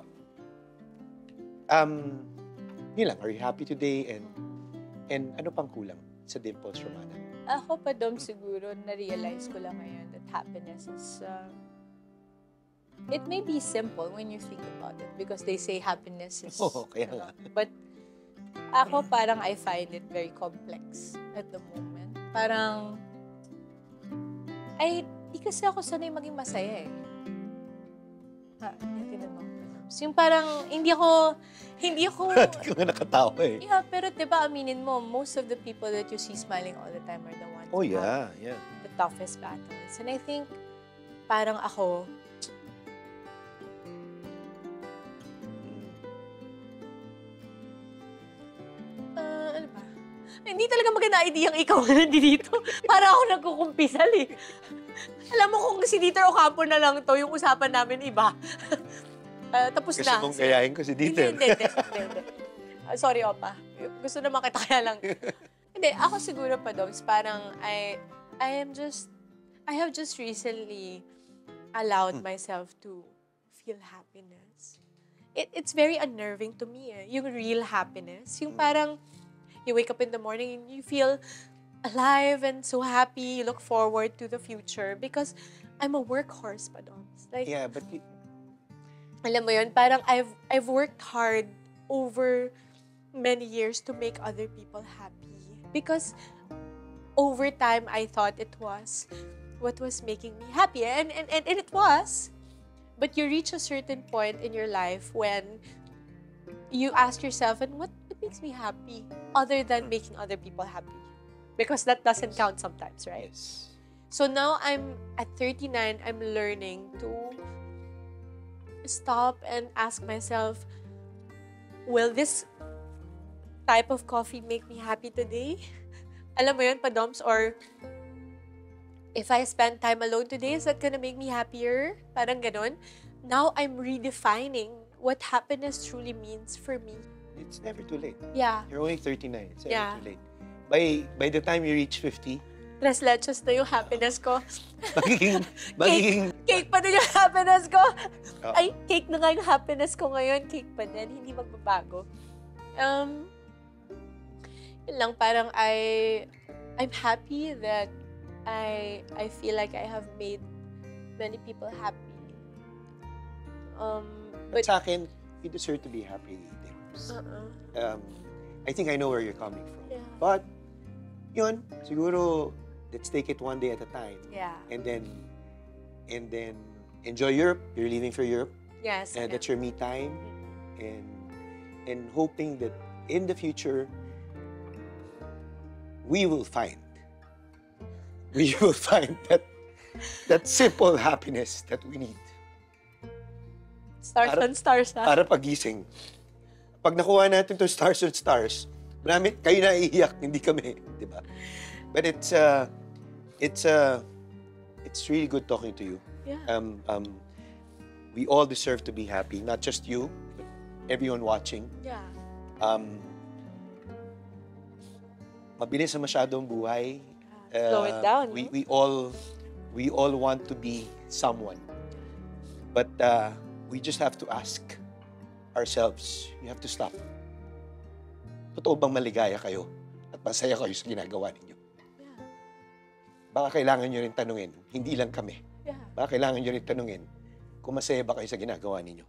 A: yun lang. Are you happy today? And ano pang kulang sa Dimples Romana?
B: Ako pa dom siguro, na-realize ko lang ngayon that happiness is... it may be simple when you think about it because they say happiness is...
A: Oo, kaya nga.
B: But ako parang I find it very complex at the moment. Parang... di kasi ako sanay maging masaya eh. Tinan mo. Yung parang, hindi ako...
A: Hindi ko nga nakatawa eh.
B: Yeah, pero diba aminin mo, most of the people that you see smiling all the time are the ones
A: Oh,
B: who have
A: yeah.
B: the toughest battles. And I think, parang ako, ano ba? Hindi talaga maganda idea ang ikaw na nandito. Para ako nagkukumpisal eh. Alam mo kung si Dieter Ocampo na lang to, yung usapan namin iba. Tapos
A: Kasi
B: na.
A: mong gayahin ko si Dieter.
B: Hindi. Sorry, Opa. Gusto naman kita kaya lang. Hindi, ako siguro pa, Doms, parang I have just recently allowed myself to feel happiness. It's very unnerving to me, eh. Yung real happiness. Yung parang, you wake up in the morning and you feel alive and so happy. You look forward to the future because I'm a workhorse pa, Doms. Like,
A: Yeah, but...
B: alam mo yun, parang I've worked hard over many years to make other people happy. Because over time, I thought it was what was making me happy. And it was. But you reach a certain point in your life when you ask yourself, and what makes me happy other than making other people happy? Because that doesn't count sometimes, right?
A: Yes.
B: So now I'm at 39, I'm learning to stop and ask myself, will this type of coffee make me happy today? Alam mo yun, Padoms? Or if I spend time alone today, is that gonna make me happier? Parang ganun. Now I'm redefining what happiness truly means for me.
A: It's never too late.
B: Yeah.
A: You're only 39. It's never
B: Yeah.
A: too late. By the time you reach 50,
B: Tres leches na yung happiness ko.
A: magiging
B: Cake pa din yung happiness ko.
A: Oh.
B: Ay, cake na nga yung happiness ko ngayon. Cake pa din. Hindi magbabago. Yun lang, parang I'm happy that I feel like I have made many people happy.
A: But sa akin, you deserve to be happy. I think I know where you're coming from.
B: Yeah.
A: But, yun, siguro, let's take it one day at a time.
B: Yeah.
A: And then enjoy Europe. You're leaving for Europe.
B: Yes.
A: And that's your me time. And hoping that in the future, we will find that simple happiness that we need.
B: Stars on stars, ha?
A: Para pagising. Pag nakuha natin to stars on stars, marami, kayo na iiyak, hindi kami, di ba? But it's really good talking to you.
B: Yeah.
A: we all deserve to be happy. Not just you, but everyone watching.
B: Yeah.
A: Mabilis na masyado ang buhay.
B: Slow it down.
A: We all want to be someone. But we just have to ask ourselves, you have to stop. Totoo bang maligaya kayo at masaya kayo sa ginagawa ninyo?
B: Yeah.
A: Baka kailangan nyo rin tanungin, hindi lang kami.
B: Yeah.
A: Baka kailangan nyo rin tanungin kung masaya ba kayo sa ginagawa ninyo.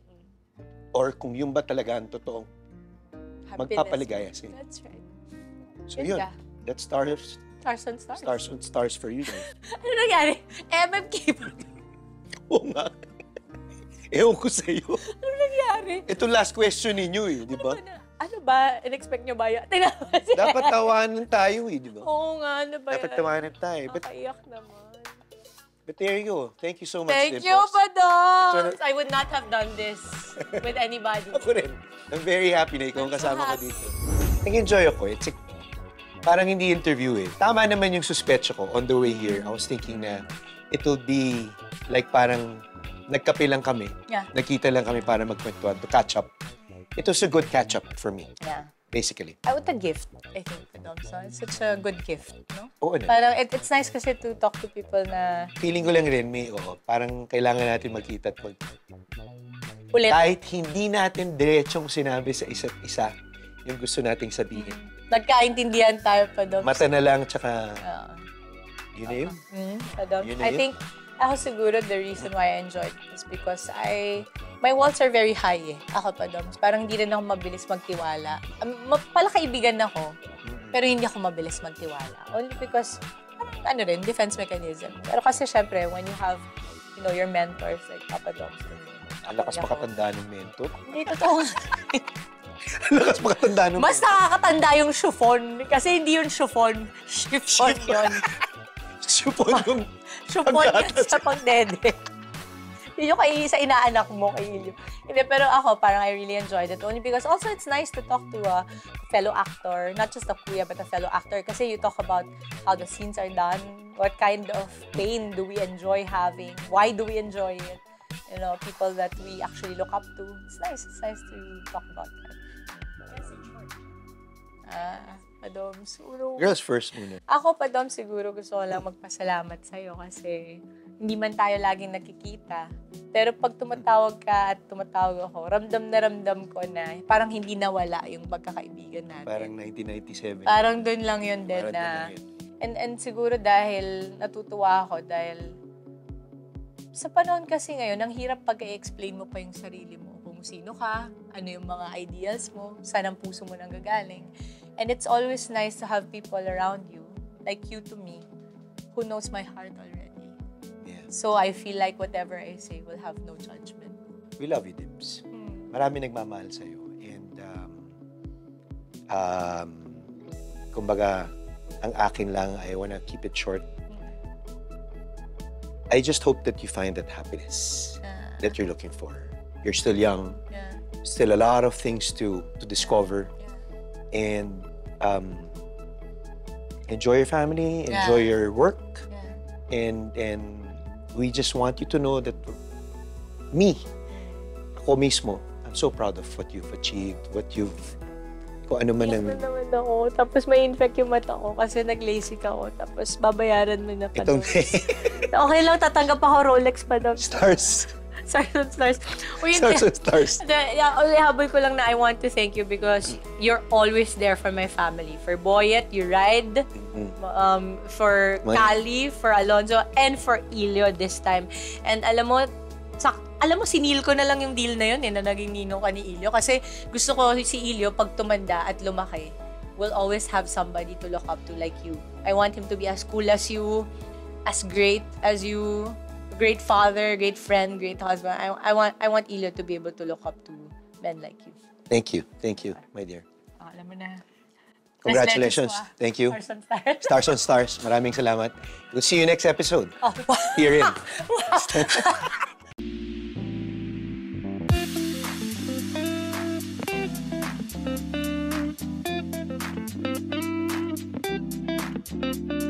A: Or kung yung ba talaga ang totoong magpapaligaya sa inyo.
B: That's right.
A: So yun, that's stars
B: Stars on stars.
A: Stars on stars for you guys.
B: Ano nangyari? MMK pa.
A: Oo nga. Ewan ko sa'yo.
B: Ano nangyari?
A: Ito last question ninyo eh, di ba?
B: Ano ba? In-expect nyo ba yun?
A: Dapat tawanan tayo eh, di ba?
B: Oo nga, ano ba
A: Dapat tawanan tayo.
B: Nakaiyak naman.
A: But there you go. Thank you so much,
B: Thank
A: Dimples.
B: you, Padoms! I would not have done this with anybody.
A: Ako rin. I'm very happy na ikaw ang kasama ko dito. Nag-enjoy ako. Parang hindi interview eh. Tama naman yung suspetso ko on the way here. I was thinking na it will be like parang nagkape lang kami.
B: Yeah.
A: Nakita lang kami para magkwentuhan to catch up. It was a good catch up for me.
B: Yeah.
A: Basically.
B: I would a gift, I think, Padoms. So it's such a good gift, no?
A: Oo na.
B: Parang it's nice kasi to talk to people na
A: Feeling ko lang rin, parang kailangan natin magkita at
B: ulit.
A: kahit hindi natin diretsong sinabi sa isa't isa yung gusto nating sabihin.
B: Nagkaintindihan tayo, Padoms.
A: Mata na lang, tsaka yun na yun.
B: Padoms.
A: Yun na
B: I
A: yun.
B: think ako siguro the reason why I enjoyed is because my walls are very high eh. Ako, Padoms. Parang hindi rin ako mabilis magtiwala. Palakaibigan ako, pero hindi ako mabilis magtiwala. Only because, ano rin, defense mechanism. Pero kasi syempre, when you have, you know, your mentors like Papa Doms.
A: Ang lakas makatanda ng mentor.
B: Hindi, totoo.
A: Ang lakas makatanda ng
B: Mas nakakatanda yung chiffon. Kasi hindi yung chiffon. Chiffon yun.
A: Chiffon yung
B: Chiffon yun sa pagdede. Yun yung sa inaanak mo, kay Ilyo. Hindi, pero ako, parang I really enjoyed it. Only because also it's nice to talk to a fellow actor. Not just a kuya, but a fellow actor. Kasi you talk about how the scenes are done. What kind of pain do we enjoy having? Why do we enjoy it? You know, people that we actually look up to. It's nice. It's nice to talk about that. Padoms.
A: Girls first muna.
B: Ako, Padoms, siguro gusto ko lang magpasalamat sa'yo kasi hindi man tayo laging nakikita. Pero pag tumatawag ka at tumatawag ako, ramdam na ramdam ko na parang hindi nawala yung pagkakaibigan natin.
A: Parang 1997.
B: Parang doon lang yun din
A: Parang
B: na...
A: doon lang yun.
B: And siguro dahil natutuwa ako dahil sa panahon kasi ngayon, ang hirap pag-i-explain mo pa yung sarili mo. Kung sino ka, ano yung mga ideals mo, saan ang puso mo nang gagaling. And it's always nice to have people around you, like you to me, who knows my heart already.
A: Yeah.
B: So I feel like whatever I say will have no judgment.
A: We love you, Dimps. Marami nagmamahal sa'yo. And, kumbaga, ang akin lang, I wanna keep it short. I just hope that you find that happiness that you're looking for. You're still young.
B: Yeah.
A: Still a lot of things to discover.
B: Yeah.
A: And enjoy your family, enjoy your work.
B: Yeah.
A: And we just want you to know that ako mismo, I'm so proud of what you've achieved, kung ano man ang...
B: Iyak na naman ako. Tapos may infect yung mata ko kasi nag-LASIK ako. Tapos babayaran mo na pa.
A: Itong
B: Okay lang, tatanggap ako Rolex pa daw.
A: stars.
B: Stars on stars.
A: Stars.
B: Habol ko lang na I want to thank you because you're always there for my family. For Boyet, you ride. For Kali, for Alonzo, and for Ilyo this time. And alam mo, sinil ko na lang yung deal na yun na naging ninong ka ni Ilyo. Kasi gusto ko si Ilyo, pag tumanda at lumaki, will always have somebody to look up to like you. I want him to be as cool as you, as great as you, great father, great friend, great husband. I want Ilyo to be able to look up to men like you.
A: Thank you, my dear.
B: Alam mo na.
A: Congratulations. Thank you.
B: Stars on stars.
A: Stars on stars. Maraming salamat. We'll see you next episode.
B: Oh, wow.
A: Here in.
B: Wow.